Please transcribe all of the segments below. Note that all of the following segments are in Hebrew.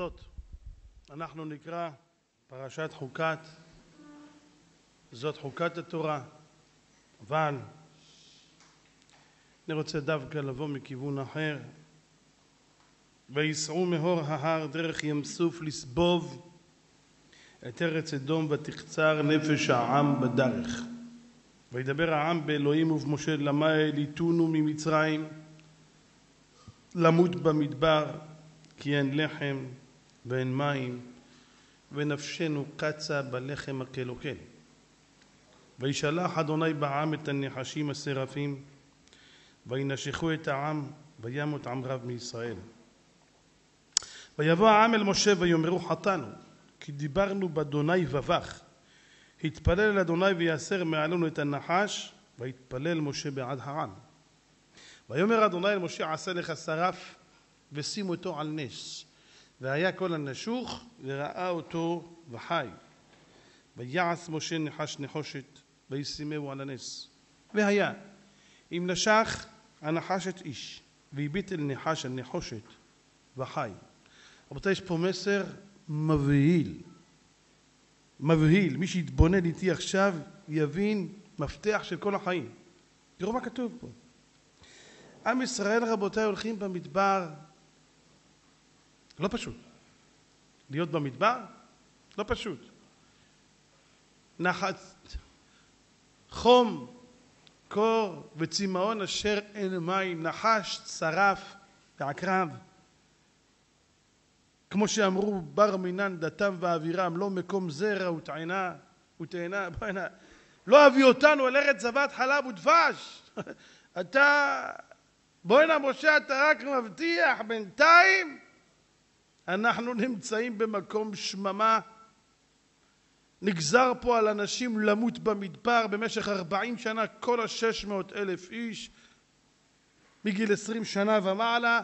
הזאת אנחנו נקרא פרשת חוקת. זאת חוקת התורה, אבל אני רוצה דווקא לבוא מכיוון אחר. ויסעו מהור ההר דרך ים סוף לסבוב את ארץ אדום ותחצר נפש העם בדרך. וידבר העם באלוהים ובמשה למה העליתונו ממצרים למות במדבר, כי אין לחם ואין מים ונפשנו קצה בלחם הקלוקל. וישלח אדוני בעם את הנחשים השרפים וינשכו את העם וימות עם רב מישראל. ויבוא העם אל משה ויאמרו חטאנו כי דיברנו באדוני ובך. התפלל אל אדוני ויסר מעלינו את הנחש. ויתפלל משה בעד העם. ויאמר אדוני אל משה עשה לך שרף ושים אותו על נס. והיה כל הנשוך וראה אותו וחי. ויעש משה נחש נחושת וישימהו על הנס. והיה אם נשך הנחש את איש והביט אל נחש הנחושת וחי. רבותיי, יש פה מסר מבהיל. מבהיל. מי שיתבונן איתי עכשיו יבין מפתח של כל החיים. תראו מה כתוב פה. עם ישראל, רבותיי, הולכים במדבר. לא פשוט. להיות במדבר לא פשוט. נחת, חום, קור וצמאון אשר אין מים, נחש, שרף ועקרב. כמו שאמרו בר מינן דתם ואווירם, לא מקום זרע ותאנה, לא אביא אותנו אל ארץ זבת חלב ודבש. בוא הנה משה, אתה רק מבטיח, בינתיים אנחנו נמצאים במקום שממה. נגזר פה על אנשים למות במדבר במשך 40 שנה, כל 600,000 איש מגיל 20 שנה ומעלה.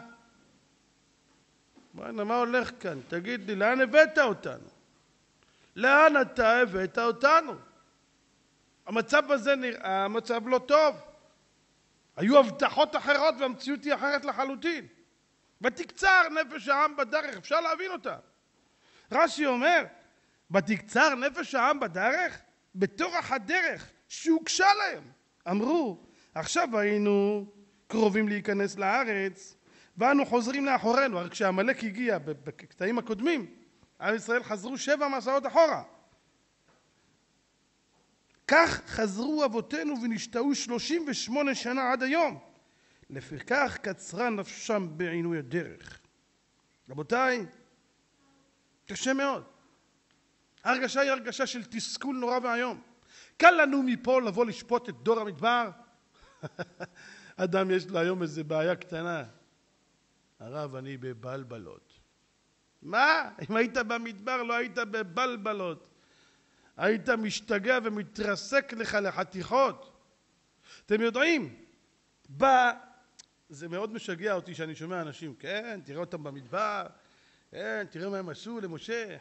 מה הולך כאן? תגיד לי, לאן הבאת אותנו? לאן אתה הבאת אותנו? המצב הזה נראה מצב לא טוב. היו הבטחות אחרות והמציאות היא אחרת לחלוטין. ותקצר נפש העם בדרך, אפשר להבין אותה. רש"י אומר, ותקצר נפש העם בדרך, בתורך הדרך שהוגשה להם. אמרו, עכשיו היינו קרובים להיכנס לארץ, ואנו חוזרים לאחורינו. הרי כשהמלאק הגיע בקטעים הקודמים, עם ישראל חזרו 7 מסעות אחורה. כך חזרו אבותינו ונשתהו 38 שנה עד היום. לפיכך קצרה נפשם בעינוי הדרך. רבותיי, קשה מאוד. ההרגשה היא הרגשה של תסכול נורא והיום. קל לנו מפה לבוא לשפוט את דור המדבר. אדם יש לו היום איזו בעיה קטנה. הרב, אני בבלבלות. מה? אם היית במדבר לא היית בבלבלות. היית משתגע ומתרסק לך לחתיכות. אתם יודעים, זה מאוד משגע אותי שאני שומע אנשים, כן, תראה אותם במדבר, כן, תראה מה הם עשו למשה.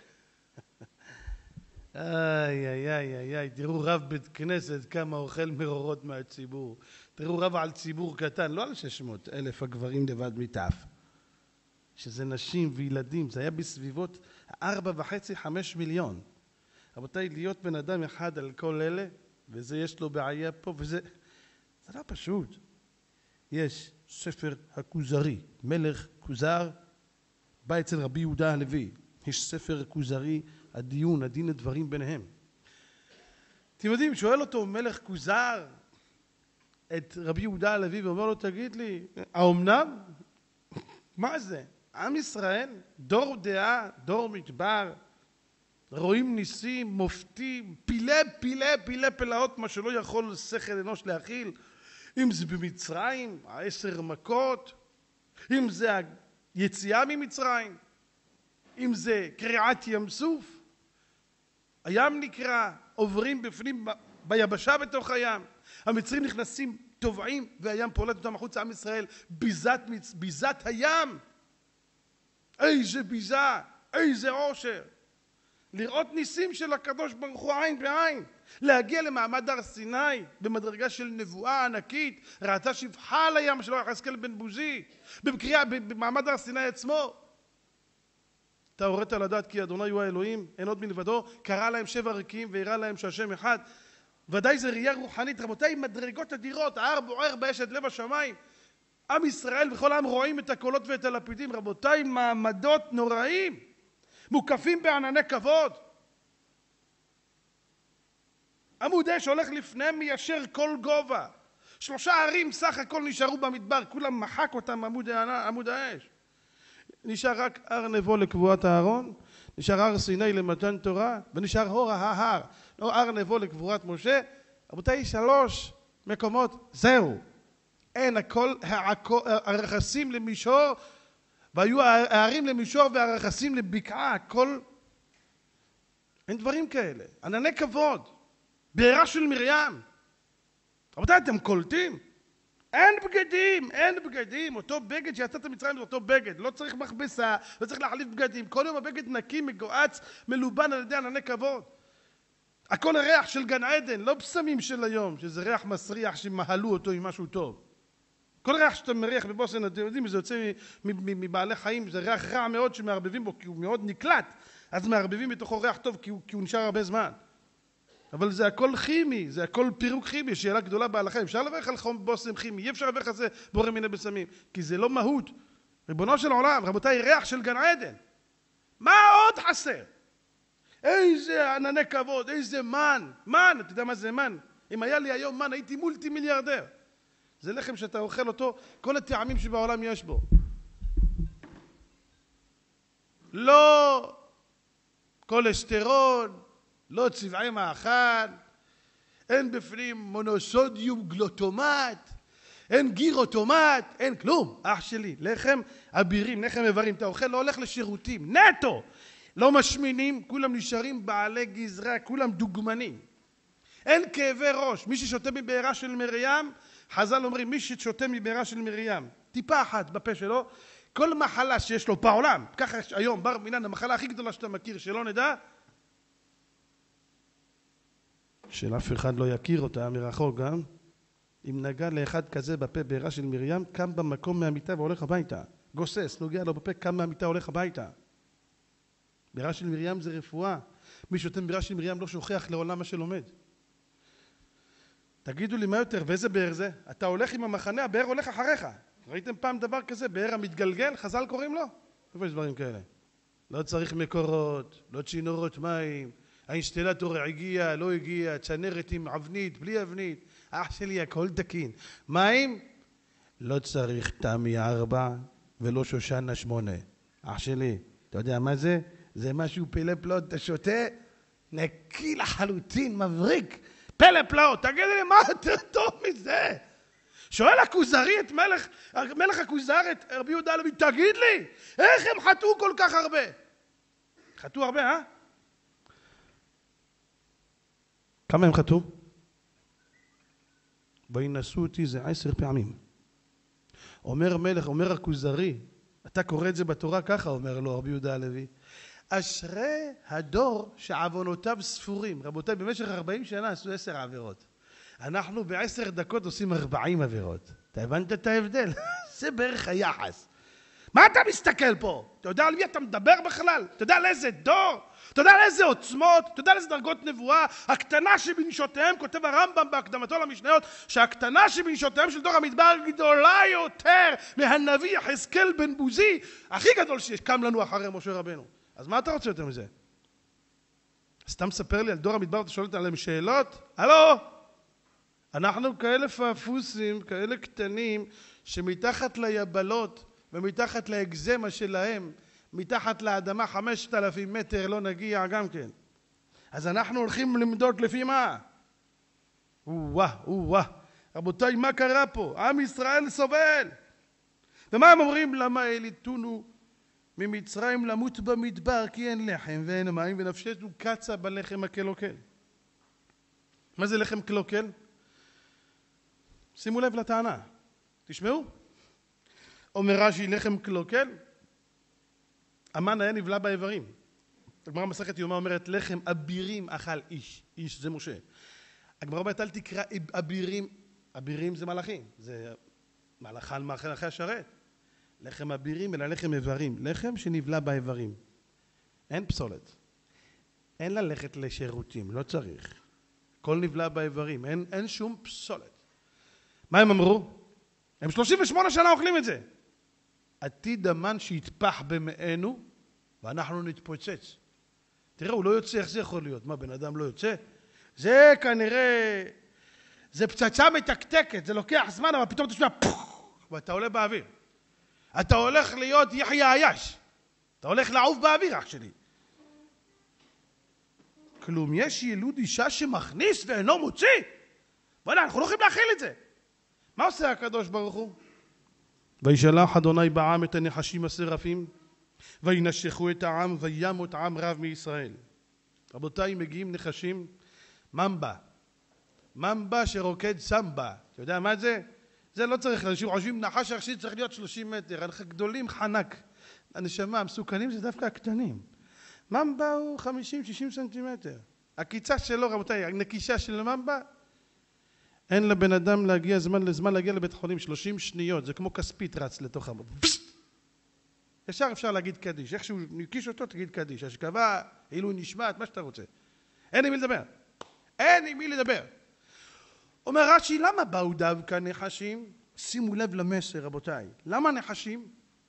איי, תראו רב בית כנסת כמה אוכל מרורות מהציבור. תראו רב על ציבור קטן, לא על 600,000 הגברים לבד מטף. שזה נשים וילדים, זה היה בסביבות 4.5-5 מיליון. רבותיי, להיות בן אדם אחד על כל אלה, וזה יש לו בעיה פה, וזה לא פשוט. יש ספר הכוזרי, מלך כוזר, בא אצל רבי יהודה הלוי. יש ספר כוזרי, הדין הדברים ביניהם. אתם יודעים, שואל אותו מלך כוזר את רבי יהודה הלוי ואומר לו, תגיד לי, האומנם? מה זה? עם ישראל, דור דעה, דור מדבר, רואים ניסים, מופתים, פילי פלאות, מה שלא יכול שכל אנוש להכיל. אם זה במצרים, 10 מכות, אם זה היציאה ממצרים, אם זה קריעת ים סוף, הים נקרע, עוברים בפנים ביבשה בתוך הים, המצרים נכנסים טובעים והים פולט אותם החוצה. עם ישראל ביזת הים. איזה ביזה, איזה עושר. לראות ניסים של הקדוש ברוך הוא עין בעין, להגיע למעמד הר סיני במדרגה של נבואה ענקית, ראתה שפחה על הים של יחזקאל בן בוזי, במעמד הר סיני עצמו. אתה הורית לדעת כי אדוני הוא האלוהים, אין עוד מלבדו, קרא להם 7 ריקים והראה להם שהשם אחד. ודאי זה ראייה רוחנית, רבותיי, מדרגות אדירות, ההר בוער באש עד לב השמיים. עם ישראל וכל העם רואים את הקולות ואת הלפידים, רבותיי, מעמדות נוראים, מוקפים בענני כבוד. עמוד אש הולך לפניהם מיישר כל גובה. 3 ערים סך הכל נשארו במדבר, כולם מחק אותם עמוד האש. נשאר רק הר נבו לקבורת הארון, נשאר הר סיני למתן תורה, ונשאר הור ההר, הר נבו לקבורת משה. רבותיי, 3 מקומות, זהו. אין, הכל הרכסים למישור, והיו הערים למישור והרכסים לבקעה, הכל, אין דברים כאלה. ענני כבוד, בעירה של מרים. רבותיי, אתם קולטים? אין בגדים, אין בגדים. אותו בגד שיצאת ממצרים זה אותו בגד. לא צריך מכבסה, לא צריך להחליף בגדים. כל יום הבגד נקי, מגועץ, מלובן על ידי ענני כבוד. הכל ריח של גן עדן, לא בשמים של היום, שזה ריח מסריח שמהלו אותו עם משהו טוב. כל ריח שאתה מריח בבושם, אתם יודעים, זה יוצא מבעלי חיים, זה ריח רע מאוד שמערבבים בו, כי הוא מאוד נקלט, אז מערבבים בתוכו ריח טוב, כי הוא נשאר הרבה זמן. אבל זה הכל כימי, זה הכל פירוק כימי, שאלה גדולה בהלכה. אפשר לברך על חום בושם כימי, אי אפשר לברך על זה בורא מיני בשמים, כי זה לא מהות. ריבונו של עולם, רבותיי, ריח של גן עדן. מה עוד חסר? איזה ענני כבוד, איזה מן. מן, אתה יודע מה זה מן? אם היה לי היום מן, הייתי מולטי מיליארדר. זה לחם שאתה אוכל אותו, כל הטעמים שבעולם יש בו. לא קולסטרול, לא צבעי מאכל, אין בפנים מונוסודיום גלוטומט, אין גירוטומט, אין כלום. אח שלי, לחם אבירים, לחם איברים, אתה אוכל, לא הולך לשירותים, נטו. לא משמינים, כולם נשארים בעלי גזרה, כולם דוגמנים. אין כאבי ראש. מי ששותה מבעירה של מרים, חז"ל אומרים, מי ששותה מבעירה של מרים, טיפה אחת בפה שלו, כל מחלה שיש לו בעולם, ככה היום בר מינן, המחלה הכי גדולה שאתה מכיר, שלא נדע, שאף אחד לא יכיר אותה מרחוק גם, אם נגע לאחד כזה בפה בעירה של מרים, קם במקום מהמיטה והולך הביתה. גוסס, נוגע לו בפה, קם מהמיטה והולך הביתה. בעירה של מרים זה רפואה. מי שותה בעירה של מרים לא שוכח לעולם מה שלומד. תגידו לי מה יותר, ואיזה באר זה? אתה הולך עם המחנה, הבאר הולך אחריך. ראיתם פעם דבר כזה? באר המתגלגל, חז"ל קוראים לו? איפה יש דברים כאלה? לא צריך מקורות, לא צינורות מים, האינסטלטור הגיע, לא הגיע, צנרת עם אבנית, בלי אבנית. אח שלי, הכל תקין. מים? לא צריך תמי 4 ולא שושנה 8. אח שלי, אתה יודע מה זה? זה משהו פלא פלאות, אתה שותה, נקי לחלוטין, מבריק. פלא פלאות, תגיד לי מה יותר טוב מזה? שואל הכוזרי את מלך הכוזר, את רבי יהודה הלוי, תגיד לי, איך הם חטאו כל כך הרבה? חטאו הרבה, אה? כמה הם חטאו? וינשאו אותי זה 10 פעמים. אומר הכוזרי, אתה קורא את זה בתורה ככה, אומר לו רבי יהודה הלוי, אשרי הדור שעוונותיו ספורים. רבותיי, במשך 40 שנה עשו 10 עבירות. אנחנו ב10 דקות עושים 40 עבירות. אתה הבנת את ההבדל? זה בערך היחס. מה אתה מסתכל פה? אתה יודע על מי אתה מדבר בכלל? אתה יודע על איזה דור? אתה יודע על איזה עוצמות? אתה יודע על איזה דרגות נבואה? הקטנה שבנשותיהם, כותב הרמב"ם בהקדמתו למשניות, שהקטנה שבנשותיהם של דור המדבר גדולה יותר מהנביא יחזקאל בן בוזי, הכי גדול שקם לנו אחרי משה רבנו. אז מה אתה רוצה יותר מזה? סתם מספר לי על דור המדבר, אתה שואל עליהם שאלות? הלו? אנחנו כאלה פאפוסים, כאלה קטנים, שמתחת ליבלות ומתחת לאגזמה שלהם, מתחת לאדמה 5,000 מטר לא נגיע גם כן. אז אנחנו הולכים למדוד לפי מה? רבותיי, מה קרה פה? עם ישראל סובל. ומה הם אומרים? למה העליתונו ממצרים למות במדבר, כי אין לחם ואין מים, ונפשנו קצה בלחם הקלוקל. מה זה לחם קלוקל? שימו לב לטענה. תשמעו. אומר רש"י, לחם קלוקל, המן היה נבלע באיברים. הגמרא מסכת יומא אומרת, לחם אבירים אכל איש. איש זה משה. הגמרא אומרת, אל תקרא אבירים. אבירים זה מלאכים. זה מלאכי השרת. לחם אבירים אלא לחם איברים. לחם שנבלע באיברים. אין פסולת. אין ללכת לשירותים, לא צריך. הכל נבלע באיברים, אין שום פסולת. מה הם אמרו? הם 38 שנה אוכלים את זה. עתיד המן שיתפח במאנו, ואנחנו נתפוצץ. תראה, הוא לא יוצא, איך זה יכול להיות? מה, בן אדם לא יוצא? זה כנראה, זה פצצה מתקתקת, זה לוקח זמן, אבל פתאום אתה שומע פוח, ואתה עולה באוויר. אתה הולך להיות יחיא עייש. אתה הולך לעוף באוויר, אח שלי. כלום, יש ילוד אישה שמכניס ואינו מוציא. בוא'נה, אנחנו לא יכולים להכיל את זה. מה עושה הקדוש ברוך הוא? וישלח אדוני בעם את הנחשים השרפים, וינשכו את העם, וימות עם רב מישראל. רבותיי, מגיעים נחשים, ממבה. ממבה שרוקד סמבה. אתה יודע מה זה? זה לא צריך, אנשים חושבים נחש הראשי צריך להיות 30 מטר, אנחנו גדולים חנק. הנשמה, המסוכנים זה דווקא הקטנים. ממבה הוא 50-60 סנטימטר. הקיצה שלו, רבותיי, הנקישה של ממבה, אין לבן אדם להגיע זמן לזמן להגיע לבית חולים 30 שניות, זה כמו כספית רץ לתוך המות. ישר אפשר להגיד קדיש, איך שהוא נקיש אותו תגיד קדיש, השכבה, אילו נשמעת, מה שאתה רוצה. אין עם מי לדבר. אין עם מי לדבר. אומר רש"י, למה באו דווקא נחשים? שימו לב למסר, רבותיי. למה נחשים?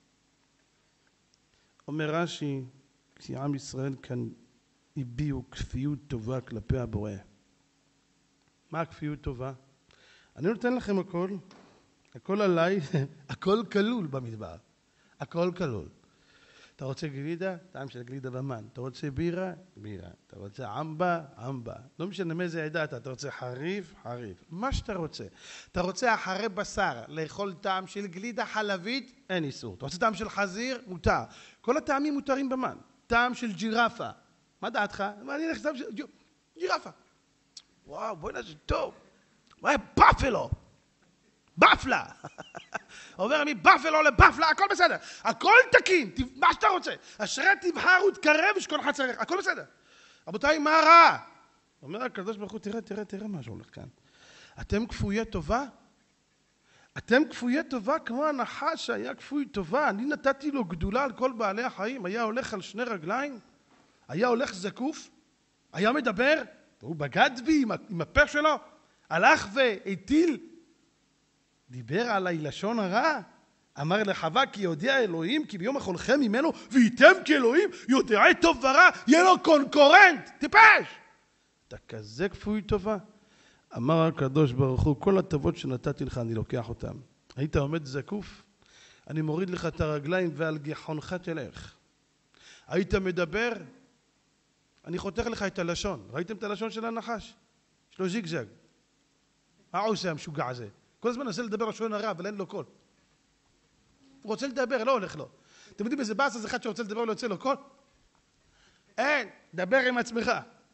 אומר רש"י, כי עם ישראל כאן הביעו כפיות טובה כלפי הבורא. מה הכפיות טובה? אני נותן לכם הכל, הכל עליי, הכל כלול במדבר. הכל כלול. אתה רוצה גלידה? טעם של גלידה במן. אתה רוצה בירה? בירה. אתה רוצה עמבה? עמבה. לא משנה מאיזה עדה אתה רוצה חריף? חריף. מה שאתה רוצה. אתה רוצה אחרי בשר, לאכול טעם של גלידה חלבית? אין איסור. אתה רוצה טעם של חזיר? מותר. כל הטעמים מותרים במן. טעם של ג'ירפה. מה דעתך? אני אלך טעם של ג'ירפה. וואו, בואי נעשה טוב. וואי, בפלו. בפלה. עובר מבפלו לבפלה, הכל בסדר. הכל תקין, מה שאתה רוצה. אשרי תבחר ותקרב ושכל אחד צריך. הכל בסדר. רבותיי, מה רע? אומר הקדוש ברוך הוא, תראה מה שהולך כאן. אתם כפויי טובה? אתם כפויי טובה כמו הנחש שהיה כפוי טובה. אני נתתי לו גדולה על כל בעלי החיים. היה הולך על 2 רגליים? היה הולך זקוף? היה מדבר? הוא בגד בי עם הפה שלו? הלך והטיל? דיבר עליי לשון הרע? אמר לחווה כי יודיע אלוהים כי ביום אכולכם ממנו וייתם כאלוהים יודעי טוב ורע, יהיה לו קונקורנט. טיפש! אתה כזה כפוי טובה? אמר הקדוש ברוך הוא, כל הטובות שנתתי לך אני לוקח אותם. היית עומד זקוף? אני מוריד לך את הרגליים ועל גיחונך תלך. היית מדבר? אני חותך לך את הלשון. ראיתם את הלשון של הנחש? יש לו זיגזג. מה עושה המשוגע הזה? כל הזמן נסה לדבר לשון הרע, אבל אין לו קול. הוא רוצה לדבר, לא הולך לו. אתם יודעים איזה באס הזה אחד שרוצה לדבר ולא יוצא לו קול? אין, דבר עם עצמך.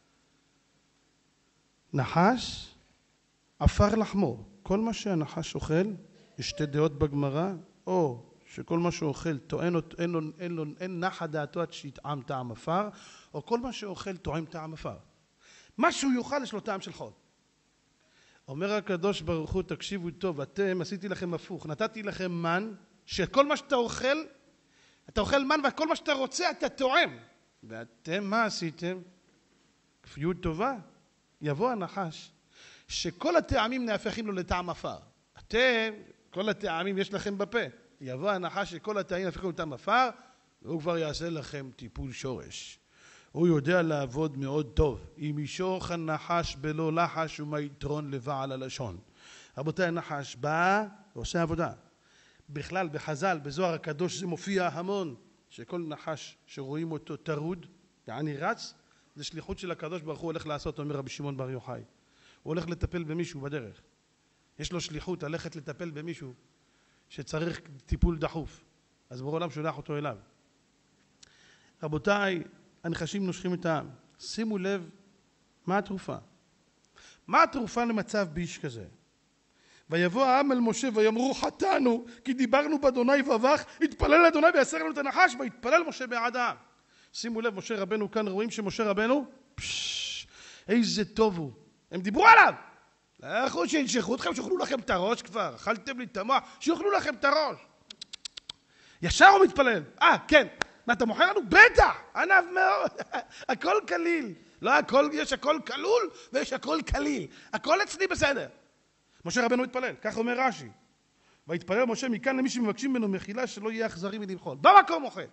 נחש, עפר לחמו. כל מה שהנחש אוכל, יש 2 דעות בגמרא, או שכל מה שהוא אוכל, אין נחה דעתו עד שיטעם טעם עפר, או כל מה שאוכל טועם טעם עפר. מה שהוא יאכל יש לו טעם של חול. אומר הקדוש ברוך הוא, תקשיבו טוב, אתם עשיתי לכם הפוך, נתתי לכם מן, שכל מה שאתה אוכל, אתה אוכל מן וכל מה שאתה רוצה אתה טועם. ואתם מה עשיתם? כפיות טובה. יבוא הנחש, שכל הטעמים נהפכים לו לטעם עפר. אתם, כל הטעמים יש לכם בפה. יבוא הנחש שכל הטעמים נהפכים לו לטעם עפר, והוא כבר יעשה לכם טיפול שורש. הוא יודע לעבוד מאוד טוב. אם ישוך הנחש בלא לחש ומה יתרון לבעל הלשון. רבותיי, הנחש בא ועושה עבודה. בכלל, בחז"ל, בזוהר הקדוש זה מופיע המון, שכל נחש שרואים אותו טרוד, יעני רץ, זה שליחות של הקדוש ברוך הוא הולך לעשות, אומר רבי שמעון בר יוחאי. הוא הולך לטפל במישהו בדרך. יש לו שליחות ללכת לטפל במישהו שצריך טיפול דחוף. אז בורא עולם שולח אותו אליו. רבותיי, הנחשים נושכים את העם. שימו לב, מה התרופה? מה התרופה למצב באיש כזה? ויבוא העם אל משה ויאמרו חטאנו כי דיברנו באדוני ובך, התפלל אדוני ויסר לנו את הנחש, והתפלל משה בעד העם. שימו לב, משה רבנו כאן, רואים שמשה רבנו, איזה טוב הוא. הם דיברו עליו. לכו שינשכו אתכם, שאוכלו לכם את הראש כבר. אכלתם לי את המוח, שאוכלו לכם את הראש. ישר הוא מתפלל. כן. מה, אתה מוכר לנו? בטח! ענב מאוד. הכל כליל. לא הכל, יש הכל כלול ויש הכל כליל. הכל אצלי בסדר. משה רבנו התפלל, כך אומר רש"י. והתפלל משה מכאן למי שמבקשים ממנו מחילה שלא יהיה אכזרי מלמחול. במקום אוכל.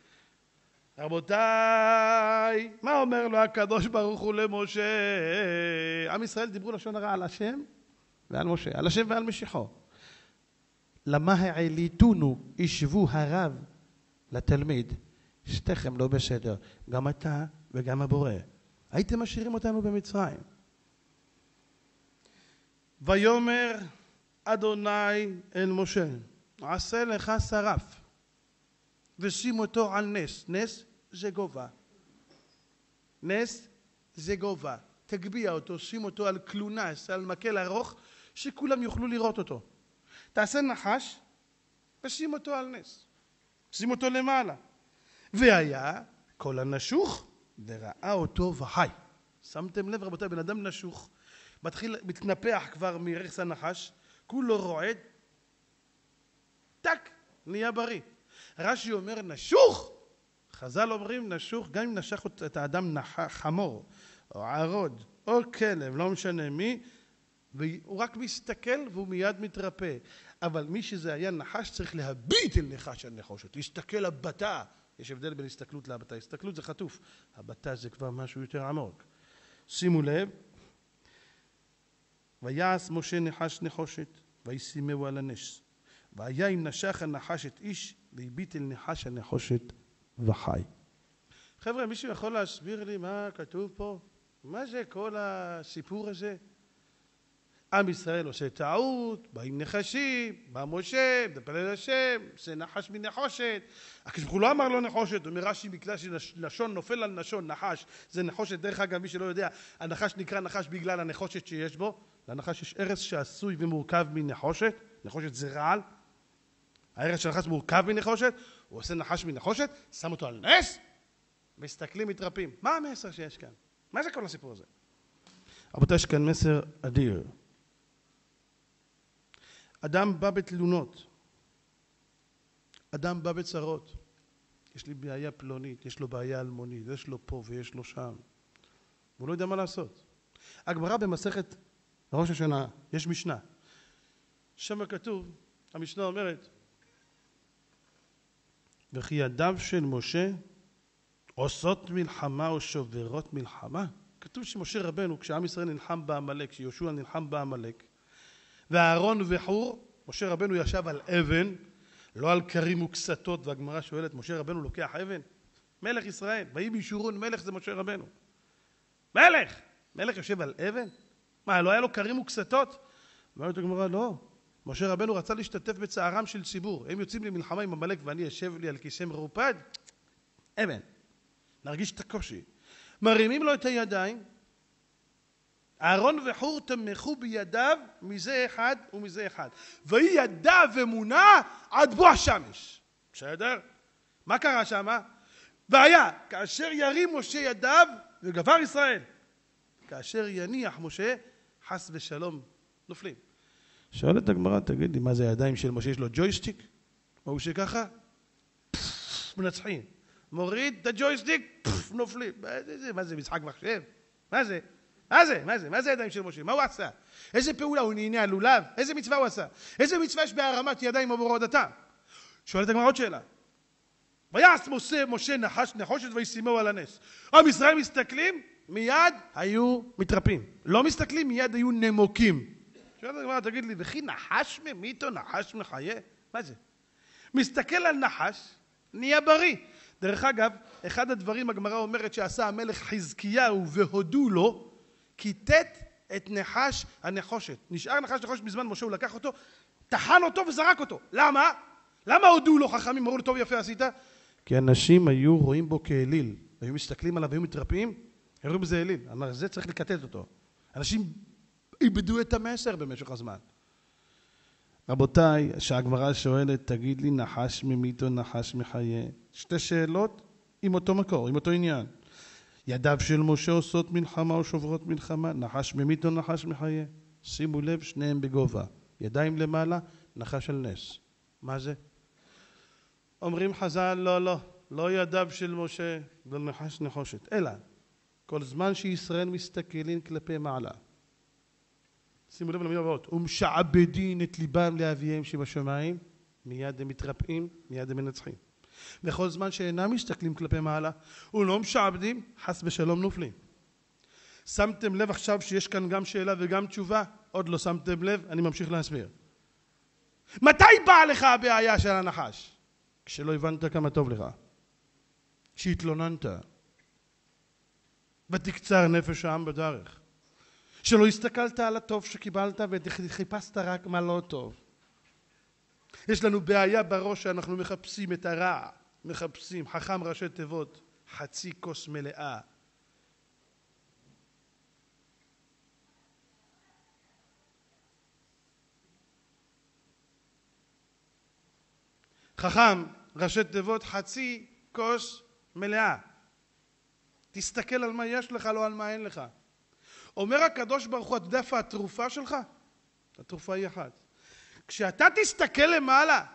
רבותיי, מה אומר לו הקדוש ברוך הוא למשה? עם ישראל דיברו לשון הרע על השם ועל משה, על השם ועל משיחו. למה העליתונו ישבו הרב לתלמיד? שתיכם לא בסדר, גם אתה וגם הבורא. הייתם משאירים אותנו במצרים. ויאמר אדוני אל משה, עשה לך שרף ושים אותו על נס. נס זה גובה. נס זה גובה. תגביע אותו, שים אותו על קלונס, על מקל ארוך, שכולם יוכלו לראות אותו. תעשה נחש ושים אותו על נס. שים אותו למעלה. והיה כל הנשוך וראה אותו וחי. שמתם לב רבותיי, בן אדם נשוך, מתנפח כבר מרכס הנחש, כולו רועד, טק, נהיה בריא. רש"י אומר נשוך, חז"ל אומרים נשוך, גם אם נשך את האדם חמור, או ערוד, או כלב, לא משנה מי, והוא רק מסתכל והוא מיד מתרפא. אבל מי שזה היה נחש צריך להביט אל נחש הנחושת, להסתכל הבטה. יש הבדל בין הסתכלות להבטה. הסתכלות זה חטוף, הבטה זה כבר משהו יותר עמוק. שימו לב, ויעש משה נחש נחושת וישימהו על הנס, והיה אם נשך הנחש את איש והביט אל נחש הנחושת וחי. חבר'ה, מישהו יכול להסביר לי מה כתוב פה? מה זה כל הסיפור הזה? עם ישראל עושה טעות, באים נחשים, בא משה, מדבר אל השם, עושה נחש מנחושת. הקדוש ברוך הוא לא אמר לו נחושת, אומר רש"י בגלל שלשון נופל על לשון, נחש זה נחושת. דרך אגב, מי שלא יודע, הנחש נקרא נחש בגלל הנחושת שיש בו. לנחש יש ערש שעשוי ומורכב מנחושת, נחושת זה רעל. הערש של הנחש מורכב מנחושת, הוא עושה נחש מנחושת, שם אותו על נס, מסתכלים, מתרפים. מה המסר שיש כאן? מה זה כל הסיפור הזה? רבותיי, יש כאן מסר אדיר. אדם בא בתלונות, אדם בא בצרות, יש לי בעיה פלונית, יש לו בעיה אלמונית, יש לו פה ויש לו שם, והוא לא יודע מה לעשות. הגמרא במסכת ראש השנה, יש משנה, שם כתוב, המשנה אומרת, וכי ידיו של משה עושות מלחמה או שוברות מלחמה. כתוב שמשה רבנו, כשעם ישראל נלחם בעמלק, כשיהושע נלחם בעמלק, ואהרון וחור, משה רבנו ישב על אבן, לא על כרים וקסתות, והגמרא שואלת, משה רבנו לוקח אבן? מלך ישראל, ויהי בישורון, מלך זה משה רבנו. מלך! מלך יושב על אבן? מה, לא היה לו כרים וקסתות? אומרת הגמרא, לא. משה רבנו רצה להשתתף בצערם של ציבור. הם יוצאים למלחמה עם עמלק ואני יושב לי על כיסא מרופד, אבן. נרגיש את הקושי. מרימים לו את הידיים, אהרון וחור תמכו בידיו מזה אחד ומזה אחד. ויהי ידיו אמונה עד בוא השמש. בסדר? מה קרה שמה? והיה, כאשר ירים משה ידיו, וגבר ישראל. כאשר יניח משה, חס ושלום, נופלים. שואלת הגמרא, תגיד לי, מה זה הידיים של משה? יש לו ג'ויסטיק? או הוא שככה? מנצחים. מוריד את הג'ויסטיק, נופלים. מה זה, משחק מחשב? מה זה? מה זה הידיים של משה? מה הוא עשה? איזה פעולה? הוא נהנה על לולב? איזה מצווה הוא עשה? איזה מצווה יש בהרמת ידיים עבור הורדתם? שואלת הגמרא עוד שאלה. ויעש משה נחושת וישימהו על הנס. עם ישראל מסתכלים, מיד היו מתרפים. לא מסתכלים, מיד היו נמוקים. שואלת הגמרא, תגיד לי, וכי נחש ממית או נחש מחיה? מה זה? מסתכל על נחש, נהיה בריא. דרך אגב, אחד הדברים הגמרא אומרת שעשה המלך חזקיהו והודו לו, כיתת את נחש הנחושת. נשאר נחש נחושת בזמן משה, הוא לקח אותו, טחן אותו וזרק אותו. למה? למה הודו לו חכמים? אמרו לו, טוב יפה עשית? כי אנשים היו רואים בו כאליל, היו מסתכלים עליו, היו מתרפאים, הראו בזה אליל. אמר, זה צריך לקטט אותו. אנשים איבדו את המסר במשך הזמן. רבותיי, שהגמרא שואלת, תגיד לי, נחש ממית או נחש מחיה? שתי שאלות עם אותו מקור, עם אותו עניין. ידיו של משה עושות מלחמה או שוברות מלחמה, נחש ממית או נחש מחיה? שימו לב, שניהם בגובה. ידיים למעלה, נחש על נס. מה זה? אומרים חז"ל, לא, לא ידיו של משה ולנחש נחושת, אלא כל זמן שישראל מסתכלים כלפי מעלה. שימו לב למילים הבאות, ומשעבדין את ליבם לאביהם שבשמיים, מיד הם מתרפאים, מיד הם מנצחים. וכל זמן שאינם מסתכלים כלפי מעלה ולא משעבדים, חס ושלום נופלים. שמתם לב עכשיו שיש כאן גם שאלה וגם תשובה? עוד לא שמתם לב? אני ממשיך להסביר. מתי באה לך הבעיה של הנחש? כשלא הבנת כמה טוב לך, כשהתלוננת ותקצר נפש העם בדרך, שלא הסתכלת על הטוב שקיבלת וחיפשת רק מה לא טוב. יש לנו בעיה בראש שאנחנו מחפשים את הרע, מחפשים חכם ראשי תיבות, חצי כוס מלאה. חכם ראשי תיבות, חצי כוס מלאה. תסתכל על מה יש לך, לא על מה אין לך. אומר הקדוש ברוך הוא, אתה יודע איפה התרופה שלך? התרופה היא אחת. כשאתה תסתכל למעלה,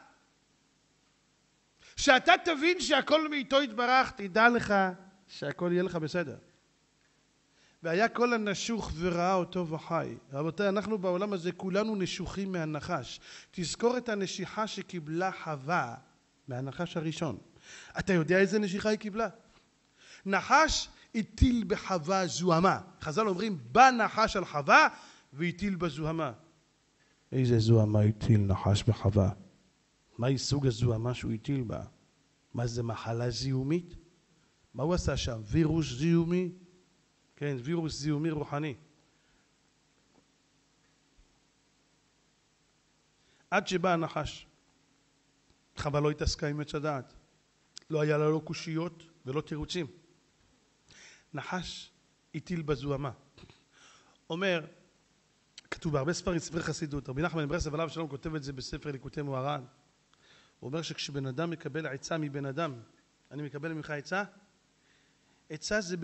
כשאתה תבין שהכל מאיתו יתברך, תדע לך שהכל יהיה לך בסדר. והיה כל הנשוך וראה אותו וחי. רבותיי, אנחנו בעולם הזה כולנו נשוחים מהנחש. תזכור את הנשיכה שקיבלה חווה מהנחש הראשון. אתה יודע איזה נשיכה היא קיבלה? נחש הטיל בחווה זוהמה. חז"ל אומרים, בא נחש על חווה והטיל בזוהמה. איזה זוהמה הטיל נחש בחווה? מהי סוג הזוהמה שהוא הטיל בה? מה זה, מחלה זיהומית? מה הוא עשה שם? וירוס זיהומי? כן, וירוס זיהומי רוחני. עד שבא הנחש, חווה לא התעסקה עם עץ הדעת. לא היה לה לא קושיות ולא תירוצים. נחש הטיל בזוהמה. אומר, כתוב בהרבה ספרי חסידות, רבי נחמן מברסלב עליו השלום כותב את זה בספר ליקוטי מוהר"ן. הוא אומר שכשבן אדם מקבל עצה מבן אדם, אני מקבל ממך עצה, עצה זה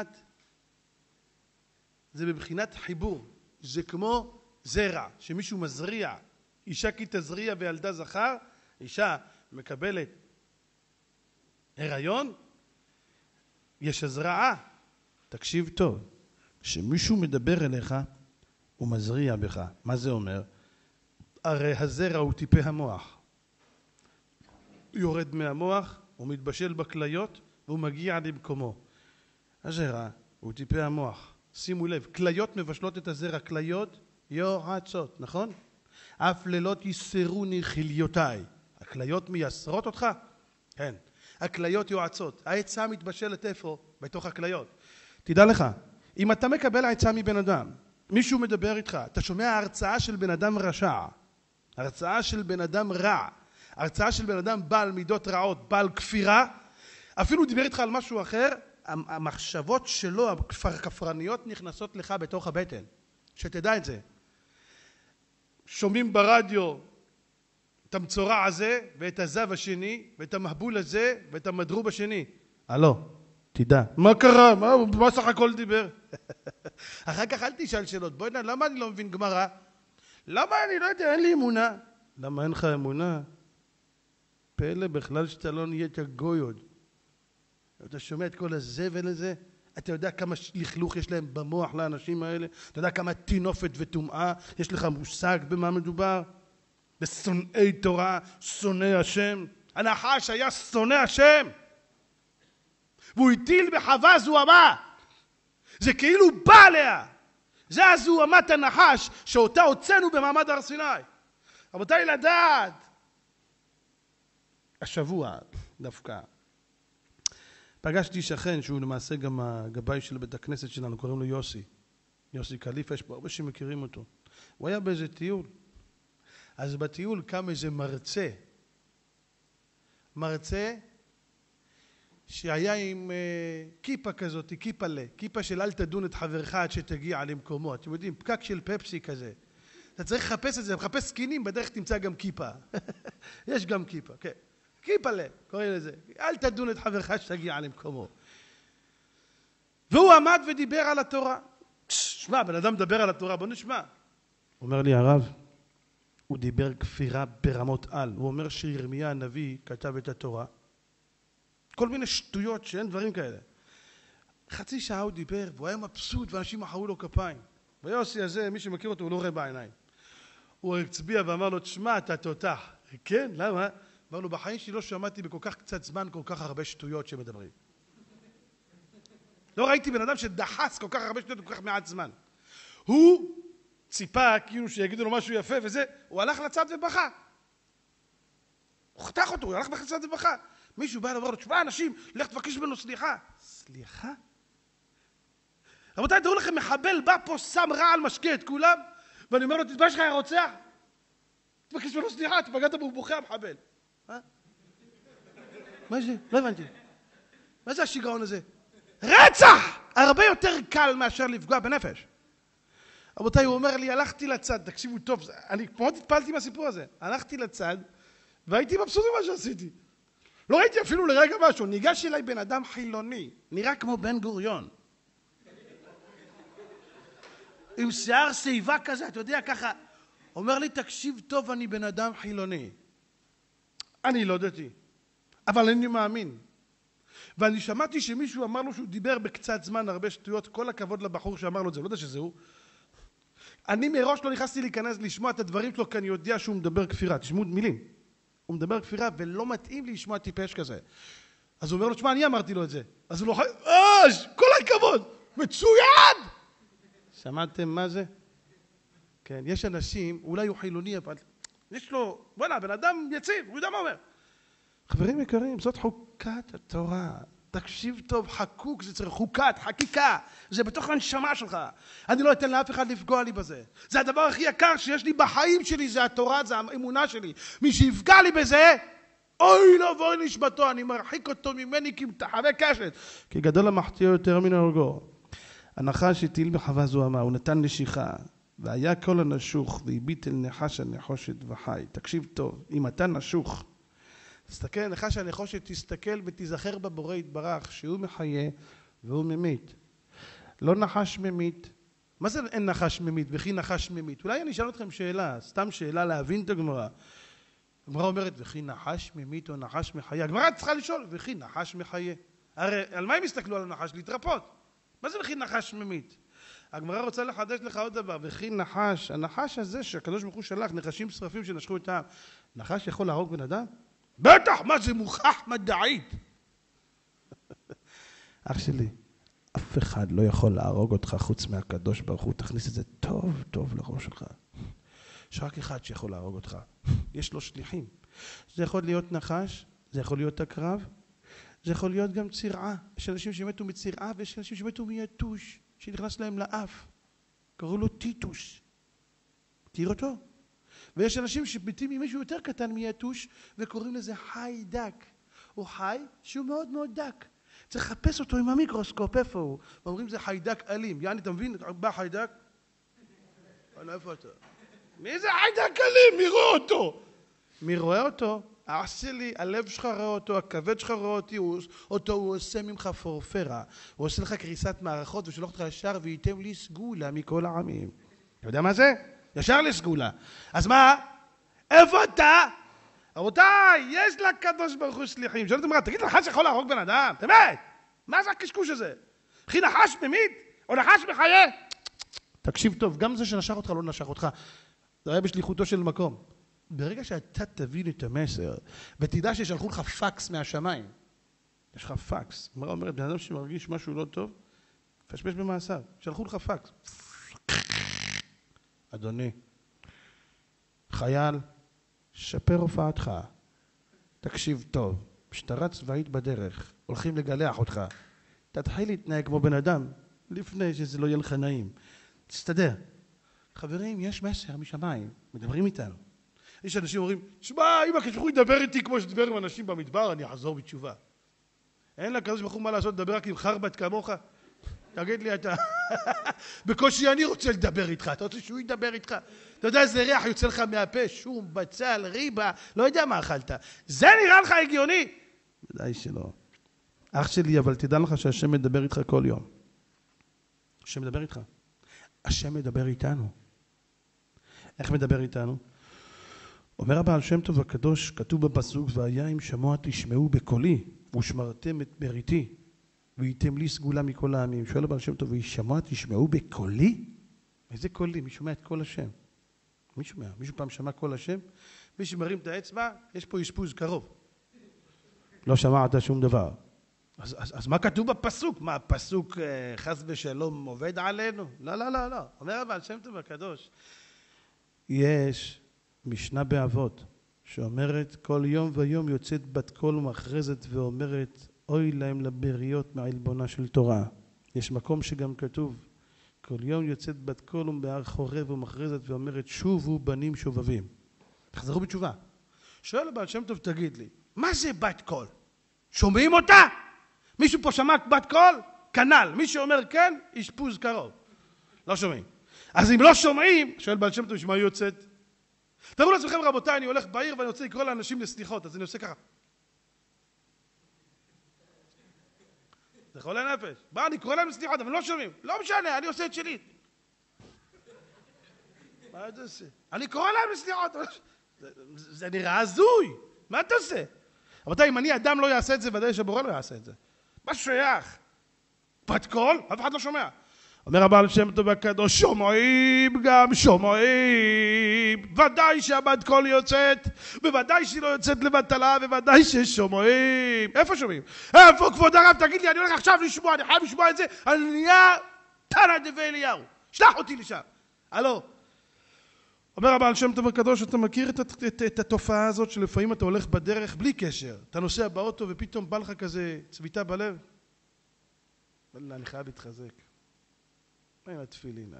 בבחינת חיבור. זה כמו זרע שמישהו מזריע. אישה כי תזריע וילדה זכר, אישה מקבלת הריון, יש הזרעה. תקשיב טוב, כשמישהו מדבר אליך הוא מזריע בך. מה זה אומר? הרי הזרע הוא טיפי המוח. הוא יורד מהמוח, הוא מתבשל בכליות והוא מגיע למקומו. הזרע הוא טיפי המוח. שימו לב, כליות מבשלות את הזרע, כליות יועצות, נכון? אף לילות יסרוני חיליותיי. הכליות מייסרות אותך? כן. הכליות יועצות. העצה מתבשלת איפה? בתוך הכליות. תדע לך, אם אתה מקבל העצה מבן אדם, מישהו מדבר איתך, אתה שומע הרצאה של בן אדם רשע, הרצאה של בן אדם רע, הרצאה של בן אדם בעל מידות רעות, בעל כפירה, אפילו דיבר איתך על משהו אחר, המחשבות שלו, הכפרניות נכנסות לך בתוך הבטן, שתדע את זה. שומעים ברדיו את המצורע הזה ואת הזב השני ואת המהבול הזה ואת המדרוב השני. הלו, תדע. מה קרה? מה סך הכל דיבר? אחר כך אל תשאל שאלות. בואי נע, למה אני לא מבין גמרא? למה אני לא יודע, אין לי אמונה. למה אין לך אמונה? פלא בכלל שאתה לא נהיית גוי עוד. אתה שומע את כל הזבל הזה? אתה יודע כמה לכלוך יש להם במוח לאנשים האלה? אתה יודע כמה תינופת וטומאה? יש לך מושג במה מדובר? בשונאי תורה, שונא השם. הנחש היה שונא השם. והוא הטיל בחווה זוהמה. זה כאילו בא עליה. זה הזוהמת הנחש שאותה הוצאנו במעמד הר סיני. רבותיי, לדעת. השבוע דווקא. פגשתי שכן שהוא למעשה גם הגבאי של בית הכנסת שלנו, קוראים לו יוסי. יוסי קליפה, יש פה הרבה שמכירים אותו. הוא היה באיזה טיול. אז בטיול קם איזה מרצה שהיה עם כיפה כזאת, כיפה של אל תדון את חברך עד שתגיע למקומו. אתם יודעים, פקק של פפסי כזה. אתה צריך לחפש את זה, מחפש סקינים, בדרך תמצא גם כיפה. יש גם כיפה, כן. כיפלה, קוראים לזה. אל תדון את חברך שתגיע למקומו. והוא עמד ודיבר על התורה. שמע, בן אדם מדבר על התורה, בוא נשמע. אומר לי הרב, הוא דיבר כפירה ברמות על. הוא אומר שירמיה הנביא כתב את התורה. כל מיני שטויות שאין דברים כאלה. חצי שעה הוא דיבר, והוא היה מבסוט, ואנשים מחאו לו כפיים. ויוסי הזה, מי שמכיר אותו, הוא לא רואה בעיניים. הוא הצביע ואמר לו, תשמע, אתה תותח. כן, למה? אמר לו, בחיים שלי לא שמעתי בכל כך קצת זמן, כל כך הרבה שטויות שמדברים. לא ראיתי בן אדם שדחס כל כך הרבה שטויות, כל כך מעט זמן. הוא ציפה, כאילו שיגידו לו משהו יפה וזה, הוא הלך לצד ובכה. הוא חתך אותו, הוא הלך לצד ובכה. מישהו בא ואומר לו, תשמע, אנשים, לך תבקש ממנו סליחה. סליחה? רבותיי, תראו לכם, מחבל בא פה, שם רעל, משקה את כולם, ואני אומר לו, תתבייש לך, הרוצח? תבקש ממנו סליחה, תפגעת בו, הוא בוכה המחבל. מה זה? לא הבנתי. מה זה השיגעון הזה? רצח! הרבה יותר קל מאשר לפגוע בנפש. רבותיי, הוא אומר לי, הלכתי לצד, תקשיבו טוב, אני מאוד התפלתי מהסיפור הזה. הלכתי לצד, והייתי מבסוט ממה שעשיתי. לא ראיתי אפילו לרגע משהו. ניגש אליי בן אדם חילוני, נראה כמו בן גוריון. עם שיער שיבה כזה, אתה יודע, ככה. אומר לי, תקשיב טוב, אני בן אדם חילוני. אני לא דתי, אבל אני מאמין. ואני שמעתי שמישהו אמר לו שהוא דיבר בקצת זמן הרבה שטויות, כל הכבוד לבחור שאמר לו את זה, לא יודע שזה הוא. אני מראש לא נכנסתי להיכנס לשמוע את הדברים שלו, כי אני יודע שהוא מדבר כפירה. תשמעו מילים. הוא מדבר כפירה, ולא מתאים לי לשמוע טיפש כזה. אז הוא אומר לו, תשמע, אני אמרתי לו את זה. אז הוא לא חי... כל הכבוד! מצוין! שמעתם מה זה? כן, יש אנשים, אולי הוא חילוני, אבל יש לו, בוא'נה, בן אדם יציב, הוא יודע מה אומר. חברים יקרים, זאת חוקת התורה. תקשיב טוב, חקוק, זה צריך חוקת, חקיקה. זה בתוך הנשמה שלך. אני לא אתן לאף אחד לפגוע לי בזה. זה הדבר הכי יקר שיש לי בחיים שלי, זה התורה, זה האמונה שלי. מי שיפגע לי בזה, אוי לא ואוי נשמתו, אני מרחיק אותו ממני כמתחווה קשת. כי גדול המחטיא יותר מן ההורגו. הנחש הטיל בחווה זוהמה, הוא נתן נשיכה, והיה כל הנשוך, והביט אל נחש הנחושת וחי. תקשיב טוב, אם אתה נשוך, תסתכל, נחש הנחושת, תסתכל ותיזכר בבורא יתברך, שהוא מחיה והוא ממית. לא נחש ממית. מה זה אין נחש ממית וכי נחש ממית? אולי אני אשאל אתכם שאלה, סתם שאלה להבין את הגמרא. הגמרא אומרת, וכי נחש ממית או נחש מחיה? הגמרא צריכה לשאול, וכי נחש מחיה? הרי על מה הם הסתכלו על הנחש? להתרפות. מה זה וכי נחש ממית? הגמרא רוצה לחדש לך עוד דבר, וכי נחש, הנחש הזה שהקדוש ברוך הוא שלח, נחשים שרפים שנשכו את העם, נחש יכול להרוג בן אדם? בטח, מה זה מוכח מדעית? אח שלי, אף אחד לא יכול להרוג אותך חוץ מהקדוש ברוך הוא, תכניס את זה טוב טוב לראש שלך. יש רק אחד שיכול להרוג אותך, יש לו שליחים. זה יכול להיות נחש, זה יכול להיות עקרב, זה יכול להיות גם צירעה. יש אנשים שמתו מצירעה ויש אנשים שמתו מיתוש שנכנס להם לאף, קראו לו טיטוס. תראו אותו? ויש אנשים שמתים ממישהו יותר קטן מיתוש וקוראים לזה חיידק. הוא חי שהוא מאוד מאוד דק, צריך לחפש אותו עם המיקרוסקופ, איפה הוא? ואומרים זה חיידק אלים. יעני, אתה מבין? בא חיידק? איפה אתה? מי זה חיידק אלים? מי רואה אותו? מי רואה אותו? אח שלי, הלב שלך רואה אותו, הכבד שלך רואה אותו, הוא עושה ממך פורפרה, הוא עושה לך קריסת מערכות ושולח אותך ישר וייתם לי סגולה מכל העמים. אתה יודע מה זה? ישר לסגולה. אז מה? איפה אתה? רבותיי, יש לקדוש ברוך הוא שליחים. שואלת אמרה, תגיד, נחש יכול להרוג בן אדם? באמת? מה זה הקשקוש הזה? אחי, נחש ממית? או נחש מחיה? תקשיב טוב, גם זה שנשך אותך לא נשך אותך. זה היה בשליחותו של מקום. ברגע שאתה תבין את המסר, ותדע ששלחו לך פקס מהשמיים, יש לך פקס. אמרה אומרת, בן אדם שמרגיש משהו לא טוב, פשפש במעשיו. שלחו לך פקס. אדוני, חייל, שפר הופעתך, תקשיב טוב, משטרה צבאית בדרך, הולכים לגלח אותך, תתחיל להתנהג כמו בן אדם, לפני שזה לא יהיה לך נעים, תסתדר. חברים, יש מסר משמיים, מדברים איתנו. יש אנשים אומרים, שמע, אם הקדוש ברוך הוא ידבר איתי כמו שדיבר עם אנשים במדבר, אני אחזור בתשובה. אין לקדוש ברוך הוא מה לעשות, לדבר רק עם חרבת כמוך? תגיד לי אתה, בקושי אני רוצה לדבר איתך, אתה רוצה שהוא ידבר איתך? אתה יודע איזה ריח יוצא לך מהפה, שום, בצל, ריבה, לא יודע מה אכלת. זה נראה לך הגיוני? ודאי שלא. אח שלי, אבל תדע לך שהשם מדבר איתך כל יום. השם מדבר איתך. השם מדבר איתנו. איך מדבר איתנו? אומר הבעל שם טוב הקדוש, כתוב בפסוק, והיה אם שמוע תשמעו בקולי. ושמרתם את בריתי והייתם לי סגולה מכל העמים. שואל הבעל שם טוב, וישמע תשמעו בקולי? איזה קולי? מי שומע את קול השם? מי שומע? מישהו פעם שמע קול השם? מי שמרים את האצבע, יש פה אשפוז קרוב. לא שמעת שום דבר. אז מה כתוב בפסוק? מה, הפסוק חס ושלום עובד עלינו? לא, לא, לא, לא. אומר הבעל שם טוב הקדוש. יש משנה באבות שאומרת כל יום ויום יוצאת בת קול ומכרזת ואומרת אוי להם לבריות מעלבונה של תורה. יש מקום שגם כתוב כל יום יוצאת בת קול ובהר חורב ומכרזת ואומרת שובו בנים שובבים. תחזרו בתשובה. שואל הבעל שם טוב, תגיד לי, מה זה בת קול? שומעים אותה? מישהו פה שמע בת קול? כנ"ל. מי שאומר כן, אשפוז קרוב. לא שומעים. אז אם לא שומעים, שואל בעל שם טוב, שמה היא יוצאת? תראו לעצמכם רבותיי, אני הולך בעיר ואני רוצה לקרוא לאנשים לסליחות, אז אני עושה ככה. זה חולי נפש. בא, אני קורא להם לסליחות, אבל לא שומעים. לא משנה, אני עושה את שלי. מה אתה עושה? אני קורא להם לסליחות. זה נראה הזוי. מה אתה עושה? רבותיי, אם אני אדם לא יעשה את זה, ודאי שבורא לא יעשה את זה. מה שייך? בת קול? אף אחד לא שומע. אומר הבעל שם טוב הקדוש, שומעים גם שומעים. ודאי שהבת קול יוצאת, בוודאי שהיא לא יוצאת לבטלה, בוודאי ששומעים. איפה שומעים? איפה כבוד הרב? תגיד לי, אני הולך עכשיו לשמוע, אני חייב לשמוע את זה. אני נהיה תנא דבי אליהו. שלח אותי לשם. הלו. אומר הבעל שם טוב הקדוש, אתה מכיר את התופעה הזאת שלפעמים אתה הולך בדרך בלי קשר. אתה נוסע באוטו ופתאום בא לך כזה צביטה בלב? אני חייב להתחזק. מה עם התפילין?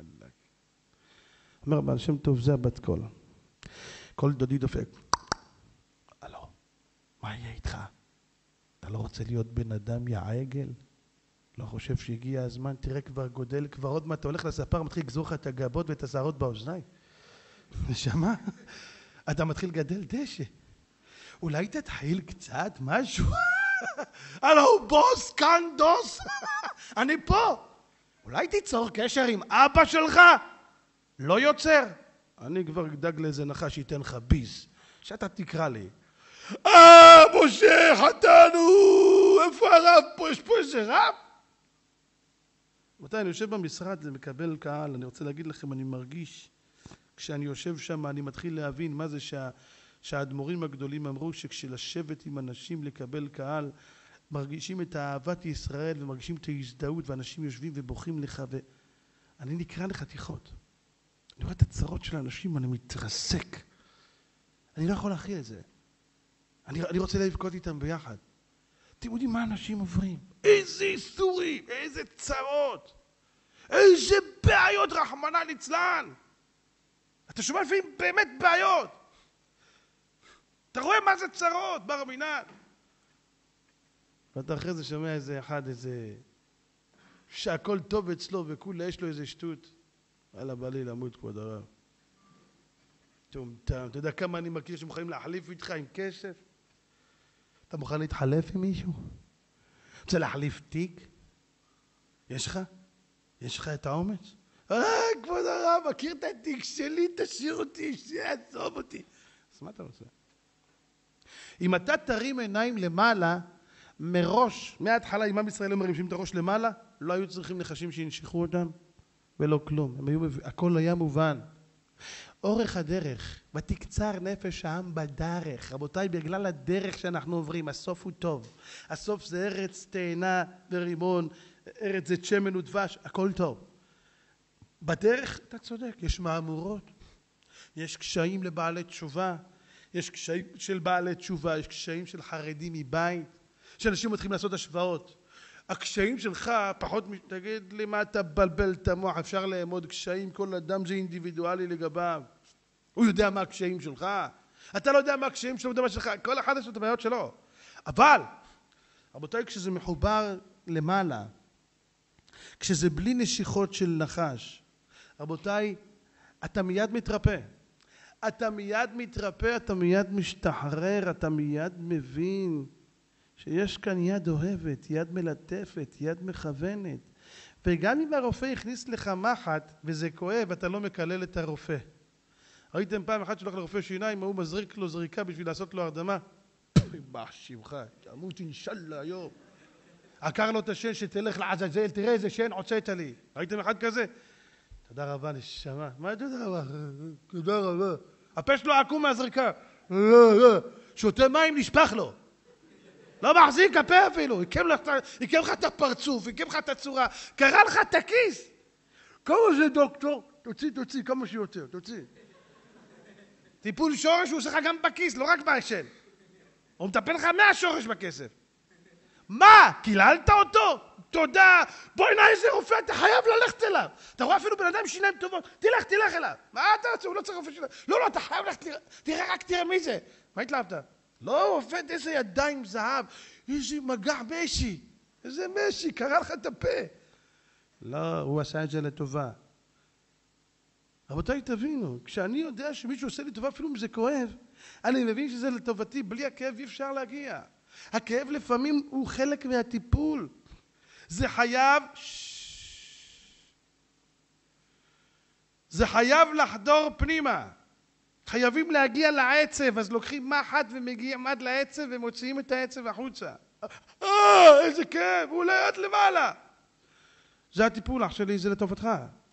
אומר הבעל שם טוב, זה הבת קול. קול דודי דופק. הלו, מה יהיה איתך? אתה לא רוצה להיות בן אדם יא עגל? לא חושב שהגיע הזמן? תראה כבר גודל, כבר עוד מה אתה הולך לספר, מתחיל לגזור לך את הגבות ואת השערות באוזניים. נשמה, אתה מתחיל לגדל דשא. אולי תתחיל קצת משהו? הלו, בוס, כאן דוס. אני פה. אולי תיצור קשר עם אבא שלך? לא יוצר. אני כבר אדאג לאיזה נחש שייתן לך ביס. שאתה תקרא לי. משה, חתנו! איפה הרב פה? יש פה איזה רב? מתי אני יושב במשרד ומקבל קהל, אני רוצה להגיד לכם, אני מרגיש, כשאני יושב שם, אני מתחיל להבין מה זה שהאדמו"רים הגדולים אמרו, שכשלשבת עם אנשים לקבל קהל, מרגישים את אהבת ישראל ומרגישים את ההזדהות, ואנשים יושבים ובוכים לך, ואני נקרא לחתיכות. אני רואה את הצרות של האנשים, אני מתרסק. אני לא יכול להכיל את זה. אני רוצה לבכות איתם ביחד. אתם יודעים מה אנשים עוברים? איזה איסורים, איזה צרות, איזה בעיות, רחמנא ליצלן. אתה שומע לפעמים באמת בעיות. אתה רואה מה זה צרות, בר מינן. ואתה אחרי זה שומע איזה אחד, איזה שהכל טוב אצלו וכולה יש לו איזה שטות. אללה בא לי למות כבוד הרב. אתה יודע כמה אני מכיר שמוכנים להחליף איתך עם כסף? אתה מוכן להתחלף עם מישהו? רוצה להחליף תיק? יש לך? יש לך את האומץ? כבוד הרב, מכיר את התיק שלי, תשאיר אותי, שיעזוב אותי. אז מה אתה רוצה? אם אתה תרים עיניים למעלה, מראש, מההתחלה, אם עם ישראל מרימים את הראש למעלה, לא היו צריכים נחשים שינשכו אותם, ולא כלום. הכל היה מובן. אורך הדרך, ותקצר נפש העם בדרך. רבותיי, בגלל הדרך שאנחנו עוברים, הסוף הוא טוב. הסוף זה ארץ תאנה ורימון, ארץ זה שמן ודבש, הכל טוב. בדרך, אתה צודק, יש מהמורות, יש קשיים לבעלי תשובה, יש קשיים של בעלי תשובה, יש קשיים של חרדים מבית, שאנשים מתחילים לעשות השוואות. הקשיים שלך פחות, תגיד לי מה אתה בלבל את המוח, אפשר לאמוד קשיים, כל אדם זה אינדיבידואלי לגביו. הוא יודע מה הקשיים שלך, אתה לא יודע מה הקשיים שלו, הוא יודע מה שלך, כל אחד יש לו את הבעיות שלו. אבל, רבותיי, כשזה מחובר למעלה, כשזה בלי נשיכות של נחש, רבותיי, אתה מיד מתרפא. אתה מיד מתרפא, אתה מיד משתחרר, אתה מיד מבין שיש כאן יד אוהבת, יד מלטפת, יד מכוונת. וגם אם הרופא הכניס לך מחט וזה כואב, אתה לא מקלל את הרופא. ראיתם פעם אחת שלך לרופא שיניים, הוא מזריק לו זריקה בשביל לעשות לו הרדמה? מחשיבך, תמות אינשאללה היום. עקר לו את השן שתלך לעזאזל, תראה איזה שן הוצאת לי. ראיתם אחד כזה? תודה רבה נשמה. מה תודה רבה? תודה רבה. הפה שלו עקום מהזרקה. שותה מים נשפך לו. לא מחזיק הפה אפילו. עיקם לך את הפרצוף, עיקם לך את הצורה, קרא לך את הכיס. כמה זה דוקטור? תוציא, כמה שיותר, תוציא. טיפול שורש הוא עושה לך גם בכיס, לא רק בהשן. הוא מטפל לך מהשורש בכסף. מה? קיללת אותו? תודה. בואי נע איזה רופא, אתה חייב ללכת אליו. אתה רואה אפילו בן אדם שיניים טובות. תלך אליו. מה אתה רוצה? הוא לא צריך רופא שיניים. לא, אתה חייב ללכת, תראה מי זה. מה התלהבת? לא, עובד איזה ידיים זהב. איזה מגע משי. איזה משי, קרא לך את הפה. לא, הוא עשה את זה לטובה. רבותיי, תבינו, כשאני יודע שמישהו עושה לי טובה, אפילו אם זה כואב, אני מבין שזה לטובתי, בלי הכאב אי אפשר להגיע. הכאב לפעמים הוא חלק מהטיפול. זה חייב לחדור פנימה. חייבים להגיע לעצב, אז לוקחים מחט ומגיעים עד לעצב ומוציאים את העצב החוצה. איזה כאב, הוא עולה עד למעלה. זה הטיפול, אח שלי, זה לטובתך.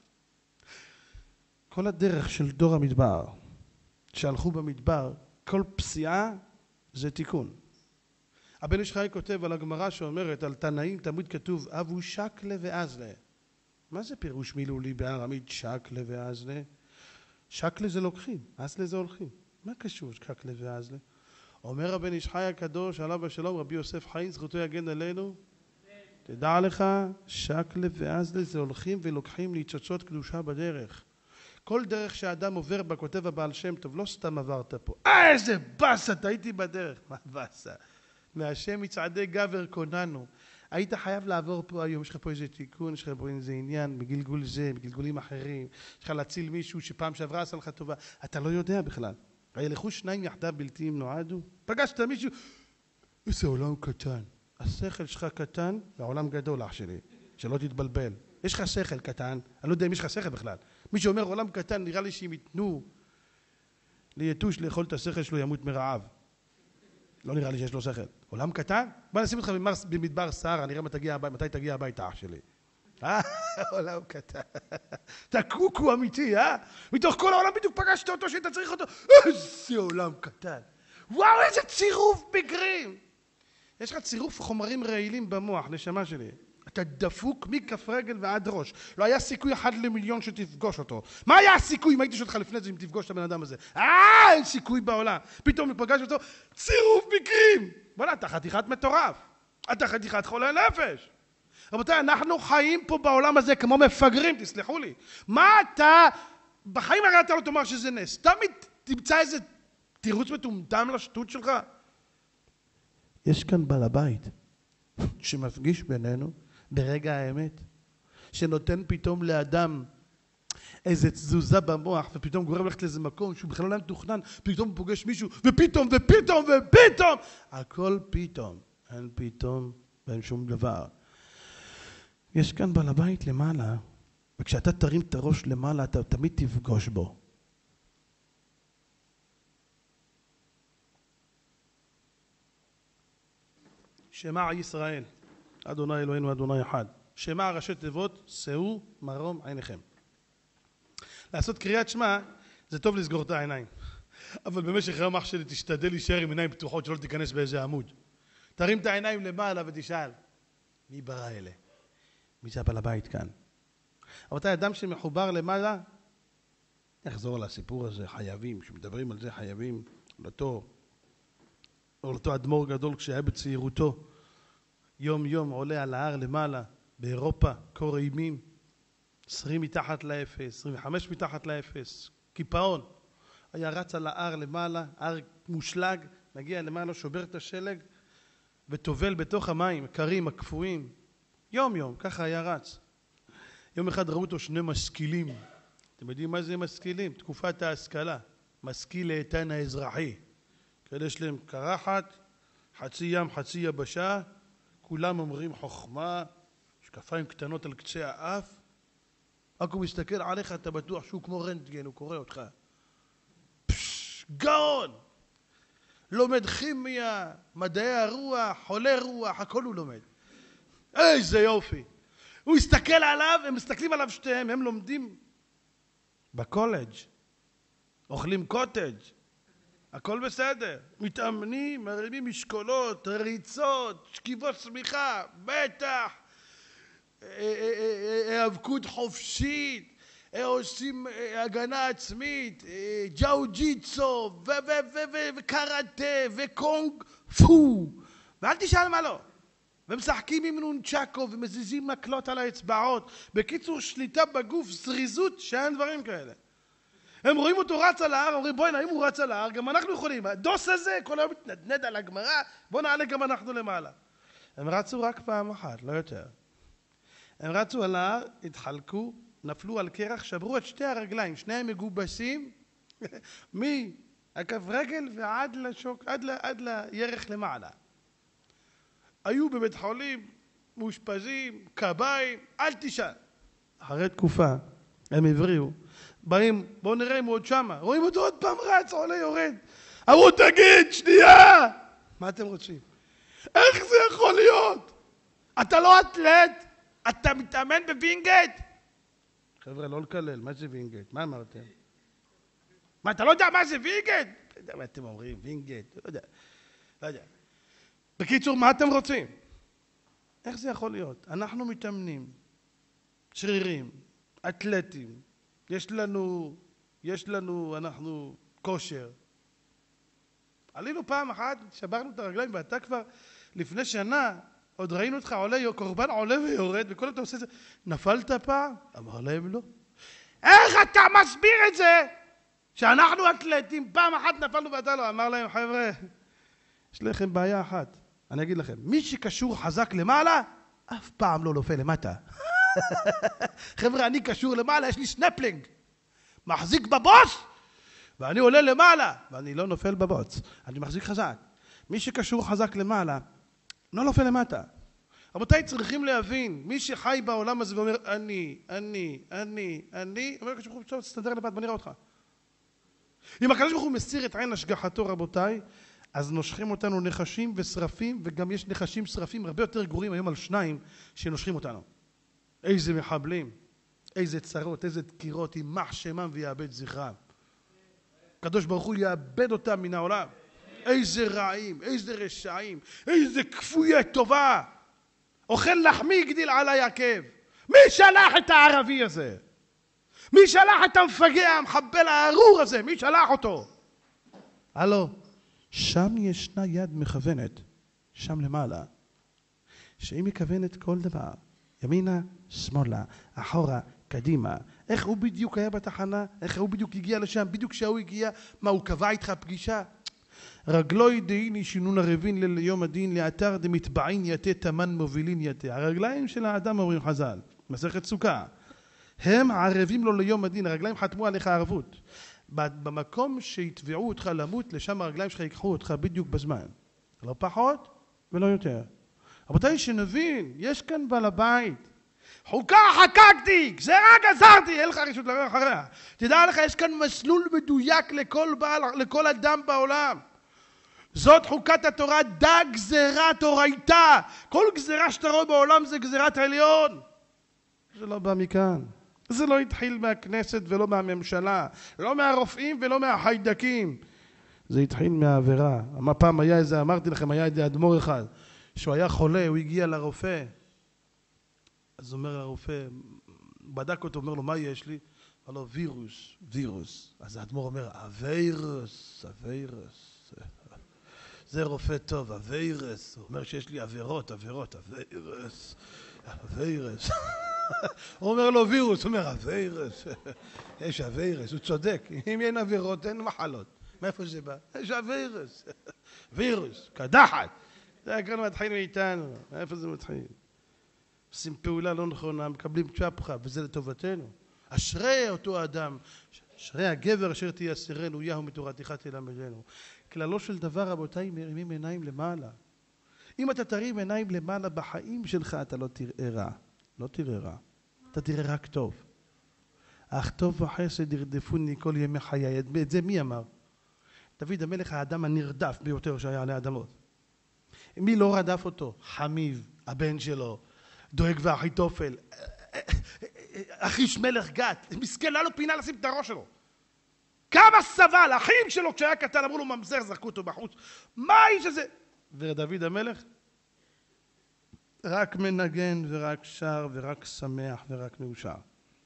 כל הדרך של דור המדבר, שהלכו במדבר, כל פסיעה זה תיקון. הבן איש חי כותב על הגמרא שאומרת, על תנאים תמיד כתוב, אבו שקלה ואזלה. מה זה פירוש מילולי בארמית שקלה ואזלה? שקלה זה לוקחים, אזלה זה הולכים. מה קשור שקלה ואזלה? אומר הבן איש חי הקדוש, עליו השלום, רבי יוסף חיים, זכותו יגן עלינו. תדע לך, שקלה ואזלה זה הולכים ולוקחים ניצוצות קדושה בדרך. כל דרך שהאדם עובר בה, כותב הבעל שם טוב, לא סתם עברת פה. איזה בסה, תהייתי בדרך. מה בסה? מהשם מצעדי גבר קוננו. היית חייב לעבור פה היום, יש לך פה איזה תיקון, יש לך פה איזה עניין, בגלגול זה, בגלגולים אחרים, יש לך להציל מישהו שפעם שעברה עשה לך טובה. אתה לא יודע בכלל. הילכו שניים יחדיו בלתי אם נועדו. פגשת מישהו, איזה עולם קטן. השכל שלך קטן, והעולם גדול, אח שלי. שלא תתבלבל. יש לך שכל קטן, אני לא יודע אם יש לך שכל בכלל. מי שאומר עולם קטן, נראה לי שאם ייתנו ליתוש לאכול את השכל שלו ימות מרעב. לא נראה לי שיש לו שכל. עולם קטן? בוא נשים אותך במדבר סהרה, נראה מתי תגיע הביתה, אח שלי. עולם קטן. אתה קוקו אמיתי, מתוך כל העולם בדיוק פגשת אותו שאתה צריך אותו. איזה עולם קטן. וואו, איזה צירוף בגרים. יש לך צירוף חומרים רעילים במוח, נשמה שלי. אתה דפוק מכף רגל ועד ראש. לא היה סיכוי 1 למיליון שתפגוש אותו. מה היה הסיכוי אם הייתי שואל אותך לפני זה אם תפגוש את הבן אדם הזה? אין סיכוי בעולם. פתאום מפגש אותו, צירוף בגרים. בוא'נה, אתה חתיכת מטורף. אתה חתיכת חולה נפש. רבותיי, אנחנו חיים פה בעולם הזה כמו מפגרים, תסלחו לי. מה אתה, בחיים הרי אתה לא תאמר שזה נס. תמיד תמצא איזה תירוץ מטומטם לשטות שלך. יש כאן בעל הבית שמפגיש בינינו ברגע האמת, שנותן פתאום לאדם איזה תזוזה במוח, ופתאום גורם ללכת לאיזה מקום שהוא בכלל לא מתוכנן, פתאום הוא פוגש מישהו, ופתאום, הכל פתאום, אין פתאום ואין שום דבר. יש כאן בעל הבית למעלה, וכשאתה תרים את הראש למעלה, אתה תמיד תפגוש בו. שמע ישראל, אדוני אלוהינו אדוני אחד. שמע ראשי תיבות, שאו מרום עיניכם. לעשות קריאת שמע זה טוב לסגור את העיניים, אבל במשך היום אח שלי תשתדל להישאר עם עיניים פתוחות שלא תיכנס באיזה עמוד. תרים את העיניים למעלה ותשאל, מי ברא אלה? מי זה הבעל הבית כאן? אבל אתה אדם שמחובר למעלה, נחזור לסיפור הזה, חייבים, כשמדברים על זה חייבים, לאותו אדמו"ר גדול כשהיה בצעירותו, יום יום עולה על ההר למעלה, באירופה, קור אימים, 20 מתחת לאפס, 25 מתחת לאפס, קיפאון. היה רץ על ההר למעלה, הר מושלג, מגיע למעלה, שובר את השלג, וטובל בתוך המים, קרים, הקפואים. יום יום, ככה היה רץ. יום אחד ראו אותו 2 משכילים. אתם יודעים מה זה משכילים? תקופת ההשכלה. משכיל לאיתן האזרחי. כאלה יש להם קרחת, חצי ים, חצי יבשה, כולם אומרים חוכמה, שקפיים קטנות על קצה האף, רק הוא מסתכל עליך, אתה בטוח שהוא כמו רנטגן, הוא קורא אותך. גאון! לומד כימיה, מדעי הרוח, חולי רוח, הכל הוא לומד. איזה יופי. הוא הסתכל עליו, הם מסתכלים עליו שתיהם, הם לומדים בקולג', אוכלים קוטג', הכל בסדר. מתאמנים, מרימים משקולות, ריצות, שכיבות סמיכה, בטח, היאבקות חופשית, עושים הגנה עצמית, ג'או ג'יצו, וקראטה, וקונג פו, ואל תשאל מה לא. ומשחקים עם נונצ'קו ומזיזים מקלות על האצבעות. בקיצור, שליטה בגוף, זריזות, שאין דברים כאלה. הם רואים אותו רץ על ההר, אומרים בואי נעים הוא רץ על ההר, גם אנחנו יכולים. הדוס הזה כל היום מתנדנד על הגמרא, בוא נעלה גם אנחנו למעלה. הם רצו רק פעם אחת, לא יותר. הם רצו על ההר, התחלקו, נפלו על קרח, שברו את שתי הרגליים, שניהם מגובסים, מהכף רגל ועד לשוק, עד לירך למעלה. היו בבית חולים, מאושפזים, קביים, אל תשאל. אחרי תקופה, הם הבריאו. באים, בואו נראה אם הוא עוד שמה. רואים אותו עוד פעם רץ, עולה יורד. אמרו, תגיד, שנייה! מה אתם רוצים? איך זה יכול להיות? אתה לא אתלט? אתה מתאמן בווינגייט? חבר'ה, לא לקלל, מה זה וינגייט? מה אמרתם? מה, אתה לא יודע מה זה וינגייט? לא יודע מה אתם אומרים, וינגייט, לא יודע. בקיצור, מה אתם רוצים? איך זה יכול להיות? אנחנו מתאמנים, שרירים, אתלטים, יש לנו, אנחנו כושר. עלינו פעם אחת, שברנו את הרגליים, ואתה כבר לפני שנה, עוד ראינו אותך קורבן עולה ויורד, וכל אתה עושה את זה, נפלת פעם? אמר להם לא. איך אתה מסביר את זה? שאנחנו אתלטים, פעם אחת נפלנו ואתה לא. אמר להם, חבר'ה, יש לכם בעיה אחת. אני אגיד לכם, מי שקשור חזק למעלה, אף פעם לא נופל למטה. חבר'ה, אני קשור למעלה, יש לי סנפלינג. מחזיק בבוס, ואני עולה למעלה, ואני לא נופל בבוץ. אני מחזיק חזק. מי שקשור חזק למעלה, לא נופל למטה. רבותיי, צריכים להבין, מי שחי בעולם הזה ואומר, אני, אומר הקדוש ברוך הוא, תסתדר לבד, בוא נראה אותך. אם הקדוש ברוך הוא מסיר את עין השגחתו, רבותיי, אז נושכים אותנו נחשים ושרפים, וגם יש נחשים שרפים הרבה יותר גרועים היום על שניים שנושכים אותנו. איזה מחבלים, איזה צרות, איזה דקירות, יימח שמם ויאבד זכרם. הקדוש ברוך הוא יאבד אותם מן העולם. איזה רעים, איזה רשעים, איזה כפויי טובה. אוכל לחמי גדיל עלי עקב. מי שלח את הערבי הזה? מי שלח את המפגע, המחבל הארור הזה? מי שלח אותו? הלו, שם ישנה יד מכוונת, שם למעלה, שהיא מכוונת כל דבר, ימינה, שמאלה, אחורה, קדימה. איך הוא בדיוק היה בתחנה? איך הוא בדיוק הגיע לשם? בדיוק כשהוא הגיע, מה, הוא קבע איתך פגישה? רגלוי דהיני שינון הרבין ליום הדין, לאתר דמתבעין יתה תמן מובילין יתה. הרגליים של האדם, אומרים חז"ל, מסכת סוכה, הם ערבים לו ליום הדין, הרגליים חתמו עליך ערבות. במקום שיתבעו אותך למות, לשם הרגליים שלך ייקחו אותך בדיוק בזמן. לא פחות ולא יותר. רבותיי, שנבין, יש כאן בעל הבית. חוקה חקקתי, גזרה גזרתי, אין לך רשות לראות אחריה. תדע לך, יש כאן מסלול מדויק לכל אדם בעולם. זאת חוקת התורה, דה גזרה תורייתא. כל גזרה שאתה רואה בעולם זה גזרת העליון. זה לא בא מכאן. זה לא התחיל מהכנסת ולא מהממשלה, לא מהרופאים ולא מהחיידקים. זה התחיל מהעבירה. פעם היה איזה, אמרתי לכם, היה איזה אדמו"ר אחד, שהוא היה חולה, הוא הגיע לרופא. אז אומר הרופא, בדק אותו, אומר לו, מה יש לי? אמר לו, וירוס. אז האדמו"ר אומר, הווירוס. זה רופא טוב, הווירוס. הוא אומר שיש לי עבירות, הווירוס. הוא אומר לו וירוס, הוא אומר הווירוס, יש הווירוס, הוא צודק, אם אין עבירות אין מחלות. מאיפה זה בא? יש הווירוס, וירוס, קדחת. זה כאן מתחיל מאיתנו, מאיפה זה מתחיל? עושים פעולה לא נכונה, מקבלים צ'פחה, וזה לטובתנו. אשרי אותו אדם, אשרי הגבר אשר תייסרנו, יהו מתורתך תלמדנו. כללו של דבר, רבותיי, מרימים עיניים למעלה. אם אתה תרים עיניים למעלה בחיים שלך, אתה לא תראה רע. לא תראה רע, אתה תראה רק טוב. אך טוב וחסד ירדפוני כל ימי חיי. את זה מי אמר? דוד המלך האדם הנרדף ביותר שהיה עלי אדמות. מי לא רדף אותו? חמיב, הבן שלו, דואג ואחיתופל, אחיש מלך גת, מסכן, לא לו פינה לשים את הראש שלו. כמה סבל, האחים שלו כשהיה קטן אמרו לו ממזר, זרקו אותו בחוץ. מה האיש הזה? ודוד המלך רק מנגן ורק שר ורק שמח ורק מאושר.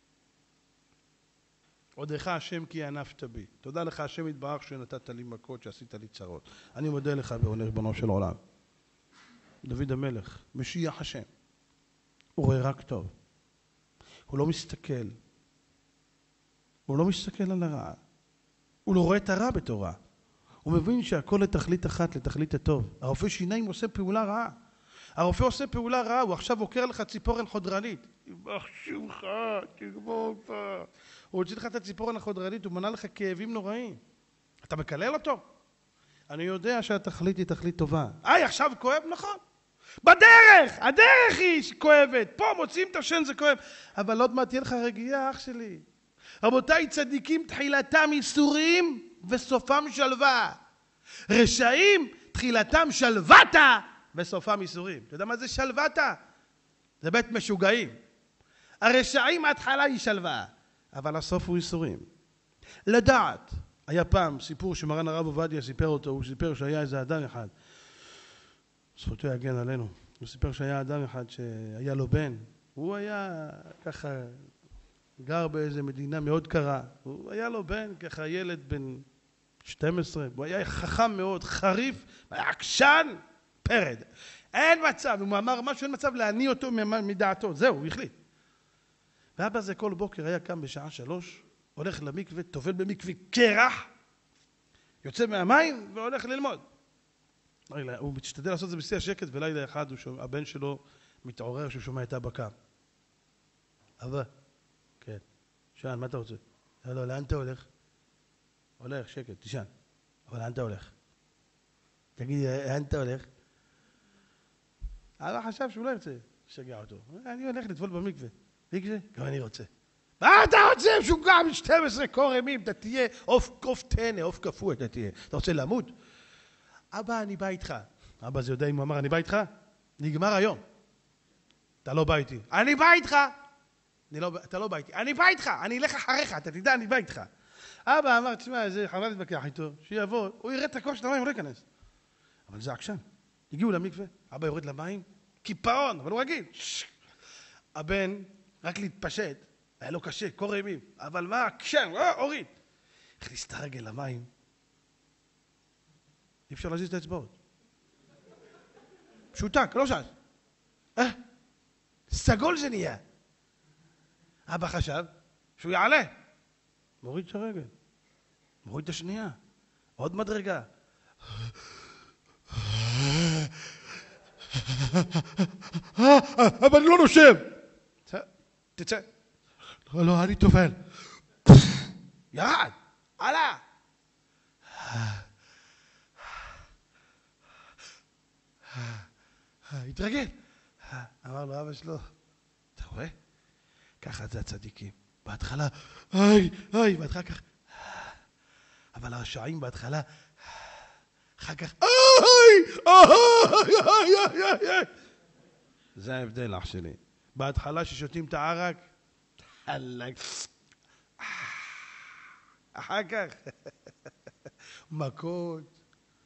עודך השם כי ענפת בי. תודה לך השם יתברך שנתת לי מכות, שעשית לי צרות. אני מודה לך בעונה ריבונו של עולם. דוד המלך, משיח השם. הוא רואה רק טוב. הוא לא מסתכל. הוא לא מסתכל על הרע. הוא לא רואה את הרע בתורה. הוא מבין שהכל לתכלית אחת, לתכלית הטוב. הרופא שיניים עושה פעולה רעה. הרופא עושה פעולה רעה, הוא עכשיו עוקר לך ציפורן חודרנית. יבח שמך, תגמור אותה. הוא הוציא לך את הציפורן החודרנית, הוא מנע לך כאבים נוראים. אתה מקלל אותו? אני יודע שהתכלית היא תכלית טובה. עכשיו כואב? נכון. בדרך! הדרך היא כואבת. פה מוצאים את השן זה כואב. אבל עוד מעט תהיה לך רגיעה, אח שלי. רבותיי, צדיקים תחילתם ייסורים וסופם שלווה. רשעים תחילתם שלוותה וסופם ייסורים. אתה יודע מה זה שלוותה? זה בית משוגעים. הרשעים ההתחלה היא שלווה, אבל הסוף הוא ייסורים. לדעת, היה פעם סיפור שמרן הרב עובדיה סיפר אותו, הוא סיפר שהיה איזה אדם אחד, זכותו יגן עלינו, הוא סיפר שהיה אדם אחד שהיה לו בן, הוא היה ככה גר באיזה מדינה מאוד קרה, הוא היה לו בן ככה ילד בן 12, הוא היה חכם מאוד, חריף, היה עקשן, פרד. אין מצב, הוא אמר משהו, אין מצב להניע אותו מדעתו, זהו, הוא החליט. ואבא זה כל בוקר היה קם בשעה 3, הולך למקווה, טובל במקווה קרח, יוצא מהמים והולך ללמוד. הוא משתדל לעשות את זה בשיא השקט, ולילה אחד הבן שלו מתעורר שהוא שומע את אבא קם. אבא, כן, שען, מה אתה רוצה? לא, לאן אתה הולך? הולך, שקט, תשען. אבל לאן אתה הולך? תגיד, לאן אתה הולך? אבא חשב שהוא לא ירצה לשגע אותו. אני הולך לטבול במקווה. מקווה? גם אני רוצה. מה אתה רוצה? משוגע מ-12 קור ימים, אתה תהיה עוף תנא, עוף קפוא אתה תהיה. אתה רוצה למות? אבא, אני בא איתך. אבא זה יודע אם הוא אמר, אני בא איתך? נגמר היום. אתה לא בא איתי. אני בא איתך. אתה לא בא איתי. אני בא איתך. אני אלך אחריך. אתה תדע, אני בא איתך. אבא אמר, תשמע, זה חבל להתווכח איתו. שיבוא, הוא ירד את הכוח של המים, הוא לא ייכנס. אבל זה עקשן. הגיעו למקווה, אבא יורד למים, קיפאון, אבל הוא רגיל. הבן, רק להתפשט, היה לו קשה, קור ימים. אבל מה, עקשן, הוריד. הכניס את הרגל למים. אי אפשר להזיז את האצבעות. פשוטק, לא שעת. סגול זה נהיה. אבא חשב שהוא יעלה. מוריד את הרגל. מוריד את השנייה. עוד מדרגה. אבל לא נושב. תצא. לא, אני תופל. ירד. עלה. התרגל. אמר לו אבא שלו, אתה רואה? ככה זה הצדיקים. בהתחלה, בהתחלה כך. אבל הרשעים בהתחלה, אחר כך, זה ההבדל, אח שלי. בהתחלה ששותים את הערק, אחר כך, מכות,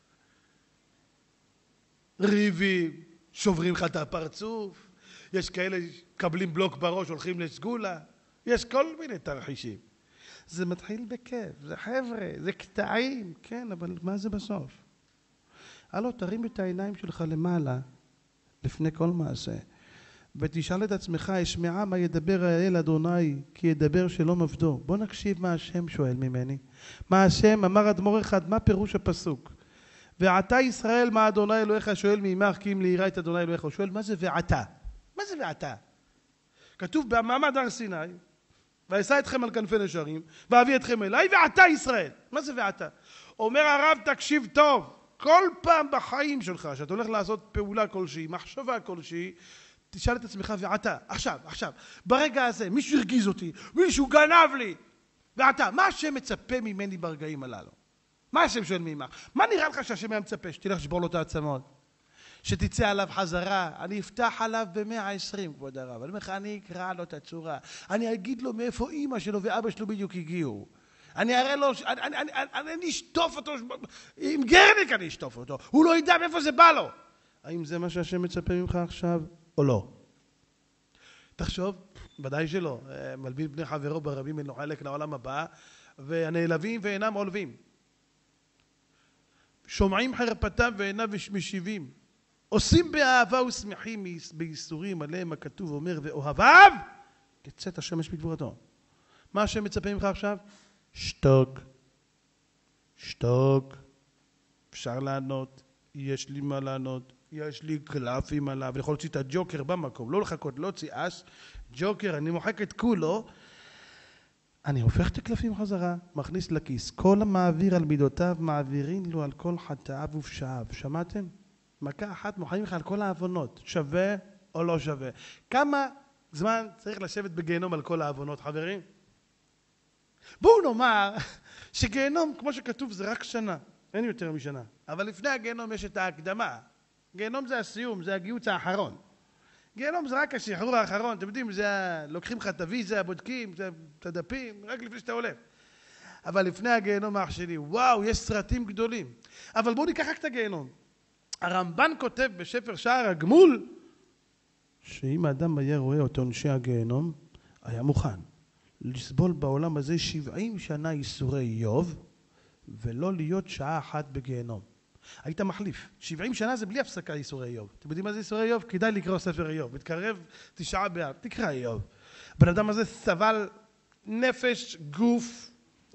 ריבים, שוברים לך את הפרצוף, יש כאלה קבלים בלוק בראש, הולכים לסגולה, יש כל מיני תרחישים. זה מתחיל בכיף, זה חבר'ה, זה קטעים, כן, אבל מה זה בסוף? הלו, תרים את העיניים שלך למעלה, לפני כל מעשה, ותשאל את עצמך, אשמעה מה ידבר האל אדוני, כי ידבר שלום עבדו. בוא נקשיב מה השם שואל ממני. מה השם, אמר אדמו"ר אחד, מה פירוש הפסוק? ועתה ישראל, מה אדוני אלוהיך שואל מעמך, כי אם ליראה את אדוני אלוהיך. הוא שואל, מה זה ועתה? מה זה ועתה? כתוב במעמד הר סיני, ואשא אתכם על כנפי נשרים, ואביא אתכם אליי, ועתה ישראל. מה זה ועתה? אומר הרב, תקשיב טוב, כל פעם בחיים שלך, שאתה הולך לעשות פעולה כלשהי, מחשבה כלשהי, תשאל את עצמך, ועתה, עכשיו, ברגע הזה, מישהו הרגיז אותי, מישהו גנב לי, ועתה, מה השם מצפה ממני ברגעים הללו? מה השם שואל מעמך? מה נראה לך שהשם היה מצפה? שתלך לשבור לו את העצמות, שתצא עליו חזרה, אני אפתח עליו ב-120, כבוד הרב. אני אומר לך, אני אקרא לו את הצורה, אני אגיד לו מאיפה אמא שלו ואבא שלו בדיוק הגיעו. אני אראה לו, אני אשטוף אותו, עם גרניק אני אשטוף אותו, הוא לא ידע מאיפה זה בא לו. האם זה מה שהשם מצפה ממך עכשיו או לא? תחשוב, ודאי שלא. מלבין בני חברו ברבים אין לו חלק לעולם הבא, והנעלבים ואינם עולבים. שומעים חרפתם ואינם משיבים. עושים באהבה ושמחים בייסורים עליהם הכתוב אומר ואוהביו תצאת השמש בגבורתו. מה השם מצפה ממך עכשיו? שתוק. שתוק. אפשר לענות, יש לי מה לענות, יש לי קלפים עליו, אני יכול להוציא את הג'וקר במקום, לא לחכות, לא להוציא אס, ג'וקר, אני מוחק את כולו, אני הופך את הקלפים חזרה, מכניס לכיס, כל המעביר על מידותיו מעבירים לו על כל חטאיו ופשעיו. שמעתם? מכה אחת מוחאים לך על כל העוונות, שווה או לא שווה. כמה זמן צריך לשבת בגיהנום על כל העוונות, חברים? בואו נאמר שגיהנום, כמו שכתוב, זה רק שנה, אין יותר משנה. אבל לפני הגיהנום יש את ההקדמה. גיהנום זה הסיום, זה הגיוץ האחרון. גיהנום זה רק השחרור האחרון, אתם יודעים, לוקחים לך את הוויזה, בודקים את הדפים, רק לפני שאתה עולה. אבל לפני הגיהנום האח שלי, וואו, יש סרטים גדולים. אבל בואו ניקח רק את הגיהנום. הרמב"ן כותב בספר שער הגמול, שאם האדם היה רואה את עונשי הגיהנום, היה מוכן לסבול בעולם הזה 70 שנה ייסורי איוב, ולא להיות שעה אחת בגיהנום. היית מחליף. 70 שנה זה בלי הפסקה ייסורי איוב. אתם יודעים מה זה ייסורי איוב? כדאי לקרוא ספר איוב. מתקרב 9 באב. תקרא איוב. בן אדם הזה סבל נפש, גוף,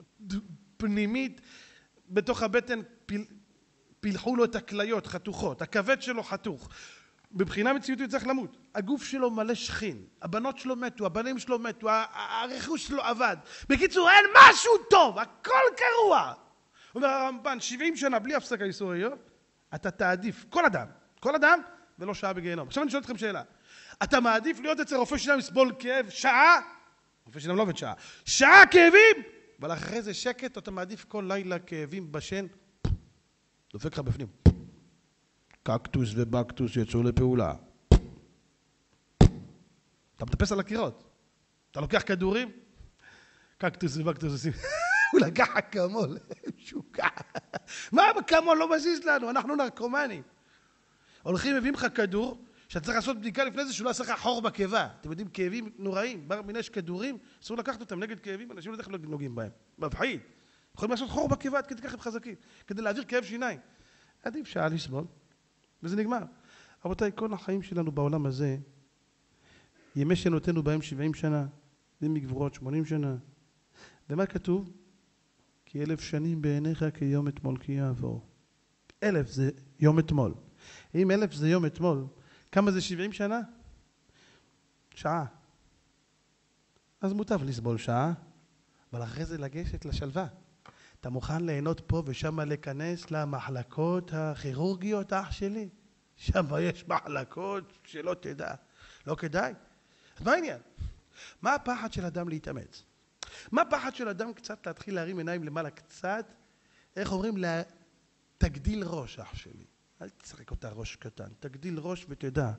פנימית, בתוך הבטן פילחו לו את הכליות, חתוכות. הכבד שלו חתוך. בבחינה מציאותית הוא צריך למות. הגוף שלו מלא שכין. הבנות שלו מתו, הבנים שלו מתו, הרכוש שלו עבד. בקיצור, אין משהו טוב. הכל קרוע. אומר הרמב"ן, 70 שנה בלי הפסקה ייסורי איוב, אתה תעדיף, כל אדם, ולא שעה בגיהנום. עכשיו אני שואל אתכם שאלה. אתה מעדיף להיות אצל רופא שיניים לסבול כאב שעה? רופא שיניים לא עובד שעה. שעה כאבים? אבל אחרי זה שקט, אתה מעדיף כל לילה כאבים בשן, דופק לך בפנים. קקטוס ובקטוס יצאו לפעולה. אתה מטפס על הקירות. אתה לוקח כדורים, קקטוס ובקטוס עושים... הוא לקח אקמול, משוקע. מה אקמול לא מזיז לנו? אנחנו נרקומנים. הולכים, מביאים לך כדור, שאתה צריך לעשות בדיקה לפני זה, שהוא לא עשה לך חור בקיבה. אתם יודעים, כאבים נוראים, בר מיני יש כדורים, אסור לקחת אותם נגד כאבים, אנשים לא יודעים איך נוגעים בהם. מבחיד. יכולים לעשות חור בקיבה, כדי ככה הם חזקים, כדי להעביר כאב שיניים. עדיף שעה לסבול, וזה נגמר. רבותיי, כל החיים שלנו בעולם הזה, ימי שנותינו בהם 70 שנה, ימי גבורות 80 שנה. ומה כתוב? כי 1000 שנים בעיניך כיום אתמול כי יעבור. 1000 זה יום אתמול. אם 1000 זה יום אתמול, כמה זה 70 שנה? שעה. אז מוטב לסבול שעה, אבל אחרי זה לגשת לשלווה. אתה מוכן ליהנות פה ושם להיכנס למחלקות הכירורגיות, אח שלי? שם יש מחלקות שלא תדע. לא כדאי. אז מה העניין? מה הפחד של אדם להתאמץ? מה הפחד של אדם קצת להתחיל להרים עיניים למעלה קצת? איך אומרים? תגדיל ראש, אח שלי. אל תשחק אותה ראש קטן. תגדיל ראש ותדע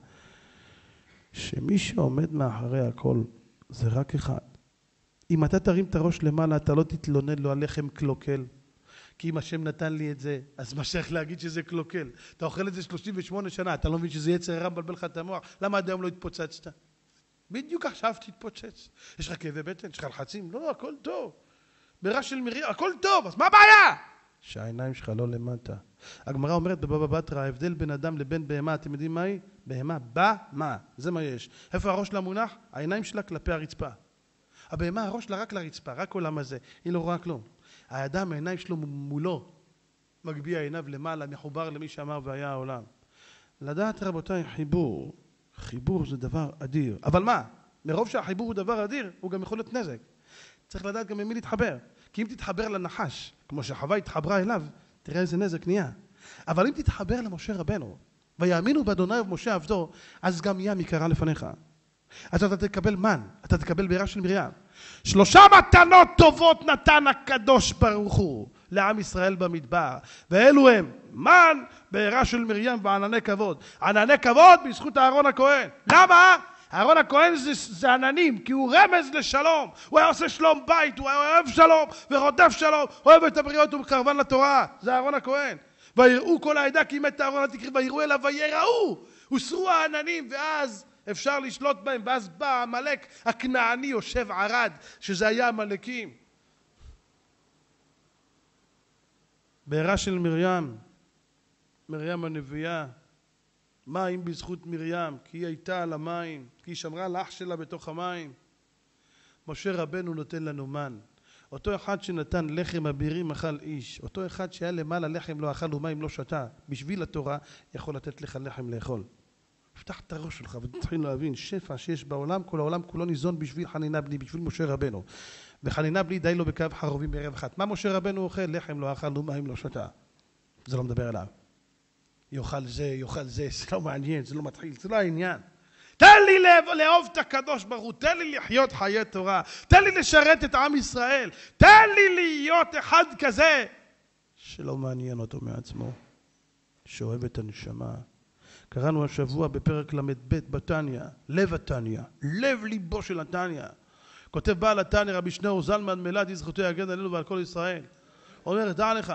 שמי שעומד מאחורי הכל זה רק אחד. אם אתה תרים את הראש למעלה, אתה לא תתלונן לו על לחם קלוקל. כי אם השם נתן לי את זה, אז מה שייך להגיד שזה קלוקל? אתה אוכל את זה 38 שנה, אתה לא מבין שזה יצר הרע מבלבל לך את המוח. למה עד היום לא התפוצצת? בדיוק עכשיו תתפוצץ. יש לך כאבי בטן, יש לך לחצים? לא, הכל טוב. ברע של מרים, הכל טוב, אז מה הבעיה? שהעיניים שלך לא למטה. הגמרא אומרת בבבא בתרא, ההבדל בין אדם לבין בהמה, אתם יודעים מה היא? בהמה, מה? זה מה יש. איפה הראש שלה מונח? העיניים שלה כלפי הרצפה. הבהמה, הראש שלה רק לרצפה, רק עולם הזה. היא לא רואה כלום. האדם, העיניים שלו מולו, מגביע עיניו למעלה, מחובר למי שאמר והיה העולם. לדעת רבותיי, חיבור זה דבר אדיר. אבל מה? מרוב שהחיבור הוא דבר אדיר, הוא גם יכול להיות נזק. צריך לדעת גם ממי להתחבר. כי אם תתחבר לנחש, כמו שחווה התחברה אליו, תראה איזה נזק נהיה. אבל אם תתחבר למשה רבנו, ויאמינו באדוני ובמשה עבדו, אז גם ים יקרה לפניך. אז אתה תקבל מן, אתה תקבל בעירה של מרים. 3 מתנות טובות נתן הקדוש ברוך הוא לעם ישראל במדבר. ואלו הם מן, בעירה של מרים וענני כבוד. ענני כבוד בזכות אהרון הכהן. למה? אהרון הכהן זה עננים, כי הוא רמז לשלום. הוא היה עושה שלום בית, הוא היה אוהב שלום ורודף שלום, אוהב את הבריות ומקרבן לתורה. זה אהרון הכהן. ויראו כל העדה כי מת אהרון התקריב, ויראו אליו ויראו. הוסרו העננים, ואז אפשר לשלוט בהם. ואז בא עמלק הכנעני יושב ערד, שזה היה עמלקים. בעירה של מרים, מרים הנביאה, מים בזכות מרים, כי היא הייתה על המים, כי היא שמרה על אח שלה בתוך המים. משה רבנו נותן לנו מן. אותו אחד שנתן לחם אבירים אכל איש, אותו אחד שהיה למעלה לחם לא אכל ומים לא שתה, בשביל התורה יכול לתת לך לחם לאכול. פתח את הראש שלך ותתחיל להבין שפע שיש בעולם, כל העולם כולו ניזון בשביל חנינה בני, בשביל משה רבנו. וחנינה בני די לו בקו חרובים בערב אחת. מה משה רבנו אוכל? לחם לא אכל ומים לא שתה. זה לא מדבר עליו. יאכל זה, זה לא מעניין, זה לא מתחיל, זה לא העניין. תן לי לאהוב את הקדוש ברוך הוא, תן לי לחיות חיי תורה, תן לי לשרת את עם ישראל, תן לי להיות אחד כזה שלא מעניין אותו מעצמו, שאוהב את הנשמה. קראנו השבוע בפרק ל"ב בתניא, לב התניא, לב ליבו של התניא. כותב בעל התניא רבי שניאור זלמן מלאדי זכותו יגן עלינו ועל כל ישראל. אומר, דע לך,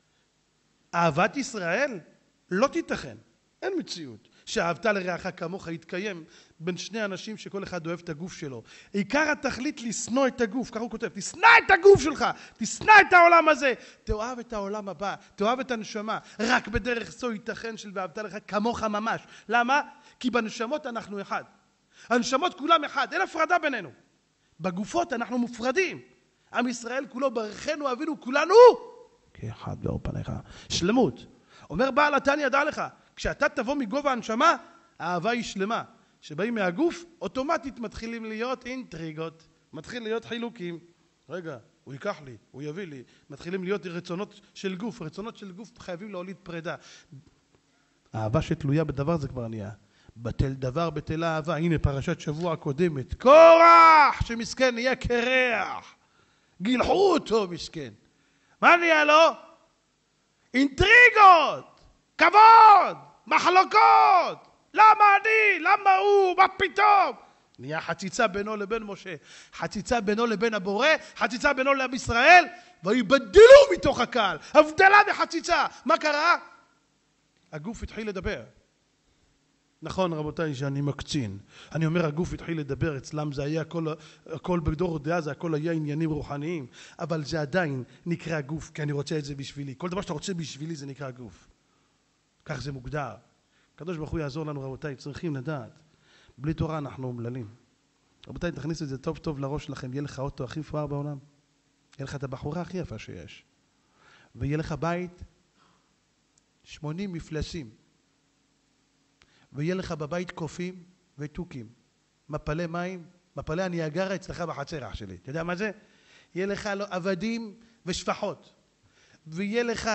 אהבת ישראל לא תיתכן, אין מציאות שאהבת לרעך כמוך יתקיים בין שני אנשים שכל אחד אוהב את הגוף שלו. עיקר התכלית לשנוא את הגוף, ככה הוא כותב, תשנא את הגוף שלך, תשנא את העולם הזה, תאהב את העולם הבא, תאהב את הנשמה. רק בדרך זו ייתכן של ואהבת לך כמוך ממש. למה? כי בנשמות אנחנו אחד, הנשמות כולם אחד, אין הפרדה בינינו. בגופות אנחנו מופרדים. עם ישראל כולו ברכנו אבינו כולנו כאחד באור פניך. שלמות. אומר בעל התניא, דע לך, כשאתה תבוא מגובה הנשמה, האהבה היא שלמה. שבאים מהגוף, אוטומטית מתחילים להיות אינטריגות, מתחיל להיות חילוקים. רגע, הוא ייקח לי, הוא יביא לי. מתחילים להיות רצונות של גוף. רצונות של גוף חייבים להוליד פרידה. האהבה שתלויה בדבר זה כבר נהיה. בטל דבר בטל אהבה. הנה פרשת שבוע הקודמת. קורח שמסכן נהיה קרח. גילחו אותו מסכן. מה נהיה לו? אינטריגות, כבוד, מחלוקות. למה אני? למה הוא? מה פתאום? נהיה חציצה בינו לבין משה, חציצה בינו לבין הבורא, חציצה בינו לעם ישראל, ויבדלו מתוך הקהל. הבדלה וחציצה. מה קרה? הגוף התחיל לדבר. נכון רבותיי שאני מקצין. אני אומר הגוף התחיל לדבר, אצלם זה היה הכל בדור דעה, זה הכל היה עניינים רוחניים, אבל זה עדיין נקרא גוף, כי אני רוצה את זה בשבילי. כל דבר שאתה רוצה בשבילי זה נקרא גוף. כך זה מוגדר. הקדוש ברוך הוא יעזור לנו רבותיי, צריכים לדעת. בלי תורה אנחנו אומללים. רבותיי, תכניס את זה טוב טוב לראש שלכם, יהיה לך אוטו הכי מפואר בעולם. יהיה לך את הבחורה הכי יפה שיש. ויהיה לך בית 80 מפלסים. ויהיה לך בבית קופים וטוקים. מפלי מים, מפלי הניאגרה אצלך בחצר אח שלי. אתה יודע מה זה? יהיה לך עבדים ושפחות. ויהיה לך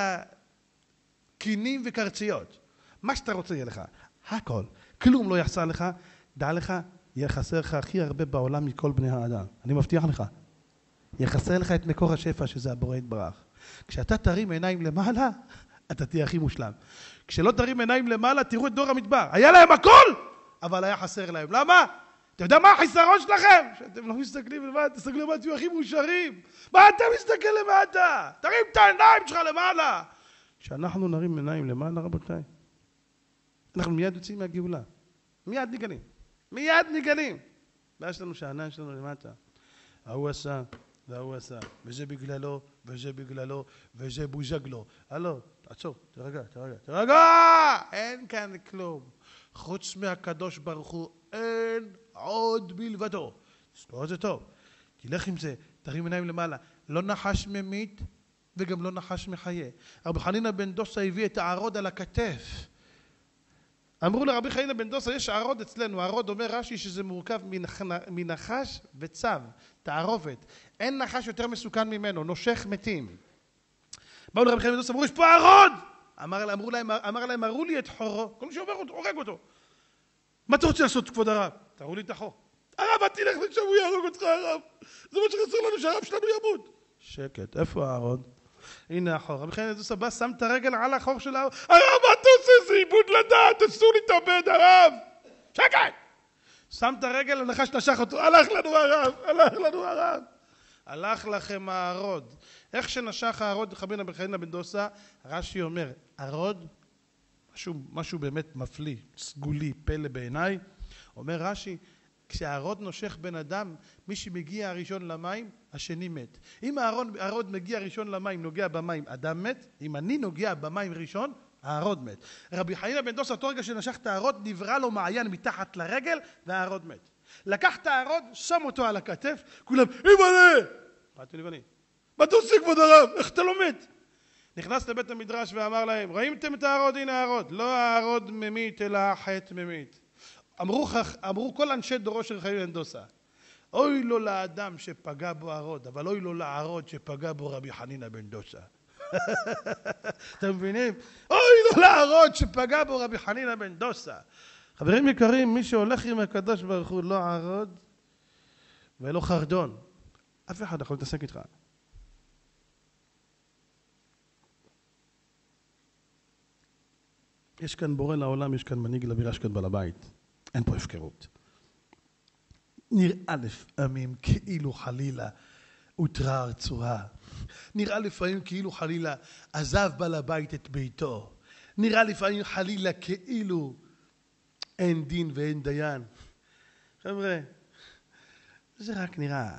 קינים וקרציות. מה שאתה רוצה יהיה לך. הכל. כלום לא יחסר לך. דע לך, יהיה חסר לך הכי הרבה בעולם מכל בני האדם. אני מבטיח לך. יהיה חסר לך את מקור השפע שזה הבורא יתברך. כשאתה תרים עיניים למעלה, אתה תהיה הכי מושלם. כשלא תרים עיניים למעלה, תראו את דור המדבר. היה להם הכל, אבל היה חסר להם. למה? אתה יודע מה החיסרון שלכם? שאתם לא מסתכלים למטה, תסתכלו למטה, תהיו הכי מאושרים. מה אתה מסתכל למטה? תרים את העיניים שלך למעלה. כשאנחנו נרים עיניים למעלה, רבותיי, אנחנו מיד יוצאים מהגאולה. מיד נגלים. מיד נגלים. ויש לנו שהעיניים שלנו למטה. ההוא עשה, והוא עשה, וזה בגללו, וזה בגללו, וזה בוזגלו. הלו, עצור, תרגע. אין כאן כלום. חוץ מהקדוש ברוך הוא, אין עוד בלבדו. תזכור את זה טוב. תלך עם זה, תרים עיניים למעלה. לא נחש ממית, וגם לא נחש מחיה. רבי חנינא בן דוסא הביא את הערוד על הכתף. אמרו לרבי חנינא בן דוסא, יש הערוד אצלנו. הערוד אומר רש"י שזה מורכב מנחש וצו, תערובת. אין נחש יותר מסוכן ממנו, נושך מתים. באו לרבי חנינא בן דוסא, אמרו, יש פה הערוד! אמר להם, הראו לי את חורו. כל מי שעובר אותו, הורג אותו. מה אתה רוצה לעשות, כבוד הרב? תראו לי את החור. הרב, את תלך לשם, הוא יהרוג אותך, הרב. זה מה שחסר לנו, שהרב שלנו ימות. שקט, איפה הערוד? הנה החור. רבי חנינא בן דוסא בא, שם את הרגל על החור של הרב. הרב, מה אתה עושה? זה עיבוד לדעת, אסור להתאבד, הרב! שקט! שם את הרגל, הנחש נשך אותו, הלך לנו הרב, הלך לנו הרב. הלך לכם הערוד. איך שנשך הערוד רבי חנינא בן דוסא, רש"י אומר, ערוד, משהו באמת מפליא, סגולי, פלא בעיניי, אומר רש"י, כשהערוד נושך בן אדם, מי שמגיע הראשון למים, השני מת. אם הערוד מגיע ראשון למים, נוגע במים, אדם מת. אם אני נוגע במים ראשון, הערוד מת. רבי חנינא בן דוסא, אותו רגע שנשך את הערוד, נברא לו מעיין מתחת לרגל, והערוד מת. לקח את הערוד, שם אותו על הכתף, כולם, אימא'לה! מה אתם לבנים? מה אתה עושה כבוד הרב? איך אתה לא מת? נכנס לבית המדרש ואמר להם, ראיתם את הערוד? הנה הערוד. לא הערוד ממית, אלא החטא ממית. אמרו כל אנשי דורו של רבי חנינא בן דוסא, אוי לו לאדם שפגע בו הערוד, אבל אוי לו לערוד שפגע בו רבי חנינא בן דוסא. אתם מבינים? אוי לו לערוד שפגע בו רבי חנינא בן דוסא. חברים יקרים, מי שהולך עם הקדוש ברוך הוא לא ערוד ולא חרדון, אף אחד יכול להתעסק איתך. יש כאן בורא לעולם, יש כאן מנהיג לבירה, יש כאן בעל הבית. אין פה הפקרות. נראה לפעמים כאילו חלילה הותרה הרצועה. נראה לפעמים כאילו חלילה עזב בעל הבית את ביתו. נראה לפעמים חלילה כאילו אין דין ואין דיין. חבר'ה, זה רק נראה.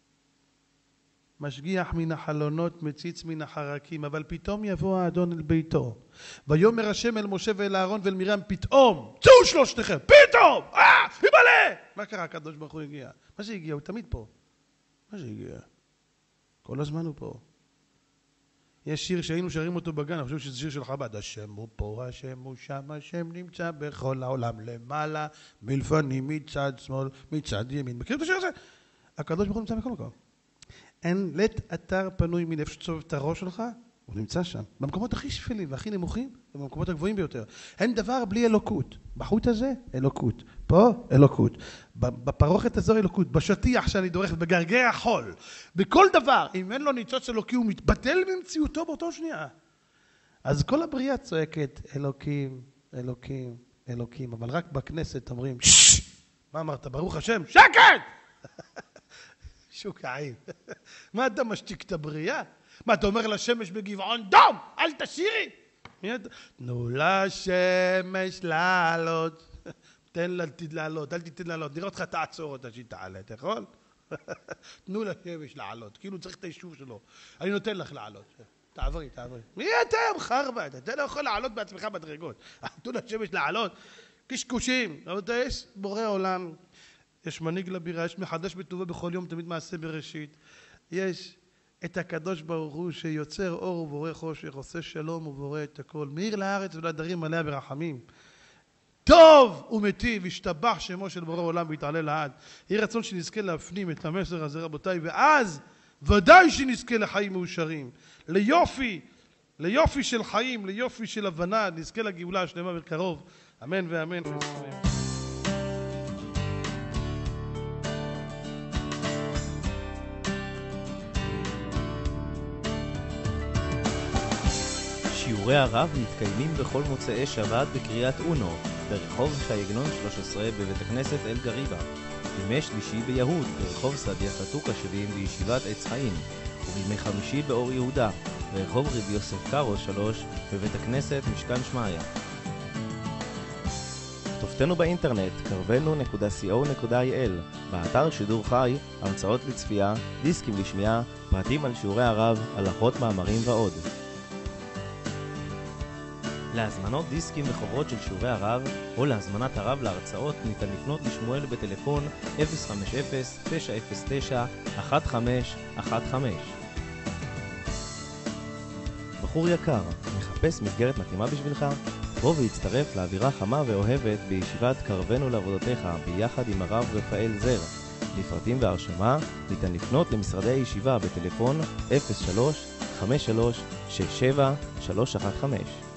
משגיח מן החלונות, מציץ מן החרקים, אבל פתאום יבוא האדון אל ביתו. ויאמר השם אל משה ואל אהרון ואל מרים, פתאום, צאו שלושתכם, פתאום, אימא'לה! מה קרה? הקדוש ברוך הוא הגיע. מה זה הגיע? הוא תמיד פה. מה זה הגיע? כל הזמן הוא פה. יש שיר שהיינו שרים אותו בגן, אני חושב שזה שיר של חב"ד. השם הוא פה, השם הוא שם, השם נמצא בכל העולם למעלה, מלפנים, מצד שמאל, מצד ימין. מכירים את השיר הזה? הקדוש ברוך הוא נמצא בכל מקום. אין לית אתר פנוי מלב שצובב את הראש שלך, הוא נמצא שם. במקומות הכי שפלים והכי נמוכים, ובמקומות הגבוהים ביותר. אין דבר בלי אלוקות. בחוט הזה, אלוקות. פה, אלוקות. בפרוכת הזו, אלוקות. בשטיח שאני דורך, בגרגר החול. בכל דבר, אם אין לו ניצוץ אלוקי, הוא מתבטל ממציאותו באותו שנייה. אז כל הבריאה צועקת, אלוקים, אלוקים, אלוקים. אבל רק בכנסת אומרים, מה אמרת? ברוך השם, שקט! שוקעים. מה אתה משתיק את הבריאה? מה אתה אומר לשמש בגבעון דום? אל תשירי! תנו לשמש לעלות. תן לה לעלות, אל תיתן לעלות. נראה אותך תעצור אותה שהיא תעלה, אתה יכול? תנו לשמש לעלות. כאילו צריך את האישור שלו. אני נותן לך לעלות. תעברי, תעברי. מי אתם? חרבד. אתה לא יכול לעלות בעצמך בדרגות. תנו לשמש לעלות. קשקושים. יש בורא עולם. יש מנהיג לבירה, יש מחדש בטובו בכל יום, תמיד מעשה בראשית. יש את הקדוש ברוך הוא שיוצר אור ובורא חושך, עושה שלום ובורא את הכל. מאיר לארץ ולעדרים עליה ברחמים. טוב ומטיב, השתבח שמו של בורא עולם והתעלה לעד. יהי רצון שנזכה להפנים את המסר הזה רבותיי, ואז ודאי שנזכה לחיים מאושרים. ליופי של חיים, ליופי של הבנה, נזכה לגאולה השלמה בקרוב. אמן ואמן. שיעורי הרב מתקיימים בכל מוצאי שבת בקריית אונו, ברחוב ש"י עגנון 13 בבית הכנסת אל גריבה, בימי שלישי ביהוד, ברחוב סעדיה חתוקה 70 בישיבת עץ חיים, ובימי חמישי באור יהודה, ברחוב רבי יוסף קארו 3 בבית הכנסת משכן שמעיה. כתובתנו באינטרנט karvenu.co.il, באתר שידור חי, הרצאות לצפייה, דיסקים לשמיעה, פרטים על שיעורי הרב, הלכות מאמרים ועוד. להזמנות דיסקים וחוברות של שיעורי הרב או להזמנת הרב להרצאות ניתן לפנות לשמואל בטלפון 050-909-1515. בחור יקר, מחפש מסגרת מתאימה בשבילך? בוא והצטרף לאווירה חמה ואוהבת בישיבת קרבנו לעבודתך ביחד עם הרב רפאל זר. לפרטים והרשמה ניתן לפנות למשרדי הישיבה בטלפון 03-53-67-315.